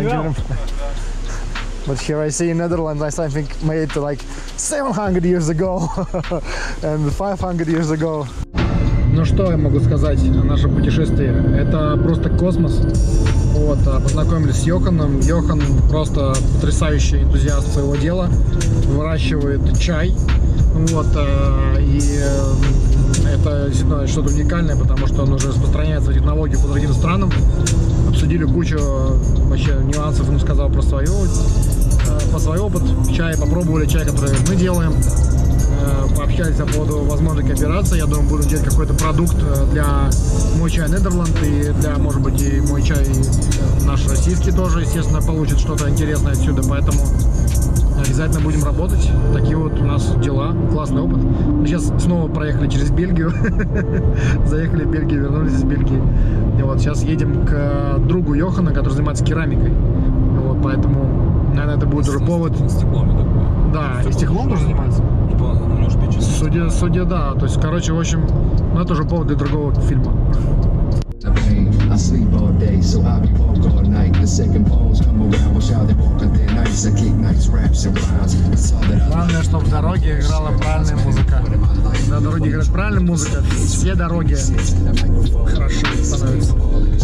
But here I see in Netherlands, I think made like 700 years ago and 500 years ago. Ну что я могу сказать о нашем путешествии? Это просто космос. Вот, познакомились с Йоханом. Йохан просто потрясающий энтузиаст своего дела. Выращивает чай. Вот, и это действительно что-то уникальное, потому что он уже распространяет свои технологии по другим странам. Обсудили кучу вообще нюансов, он сказал про свой опыт чая, попробовали чай, который мы делаем, пообщались по поводу возможной кооперации. Я думаю, будем делать какой-то продукт для мой чай Нидерланд и для, может быть, и мой чай наш российский тоже, естественно, получит что-то интересное отсюда, поэтому обязательно будем работать. Такие вот у нас дела, классный опыт. Мы сейчас снова проехали через Бельгию, заехали в Бельгию, вернулись из Бельгии. И вот сейчас едем к другу Йохана, который занимается керамикой. Вот, поэтому, наверное, это будет уже повод. Да, и стеклом тоже занимается. Судя, да. То есть, короче, в общем, ну это уже повод для другого фильма. I sleep all day, so I be woke all night. The second bones come around, watch how they walk on their nights. I kick nights, raps and rhymes. Главное, чтобы в дороге играла правильная музыка. Когда в дороге играет правильная музыка, все дороги хорошо становятся.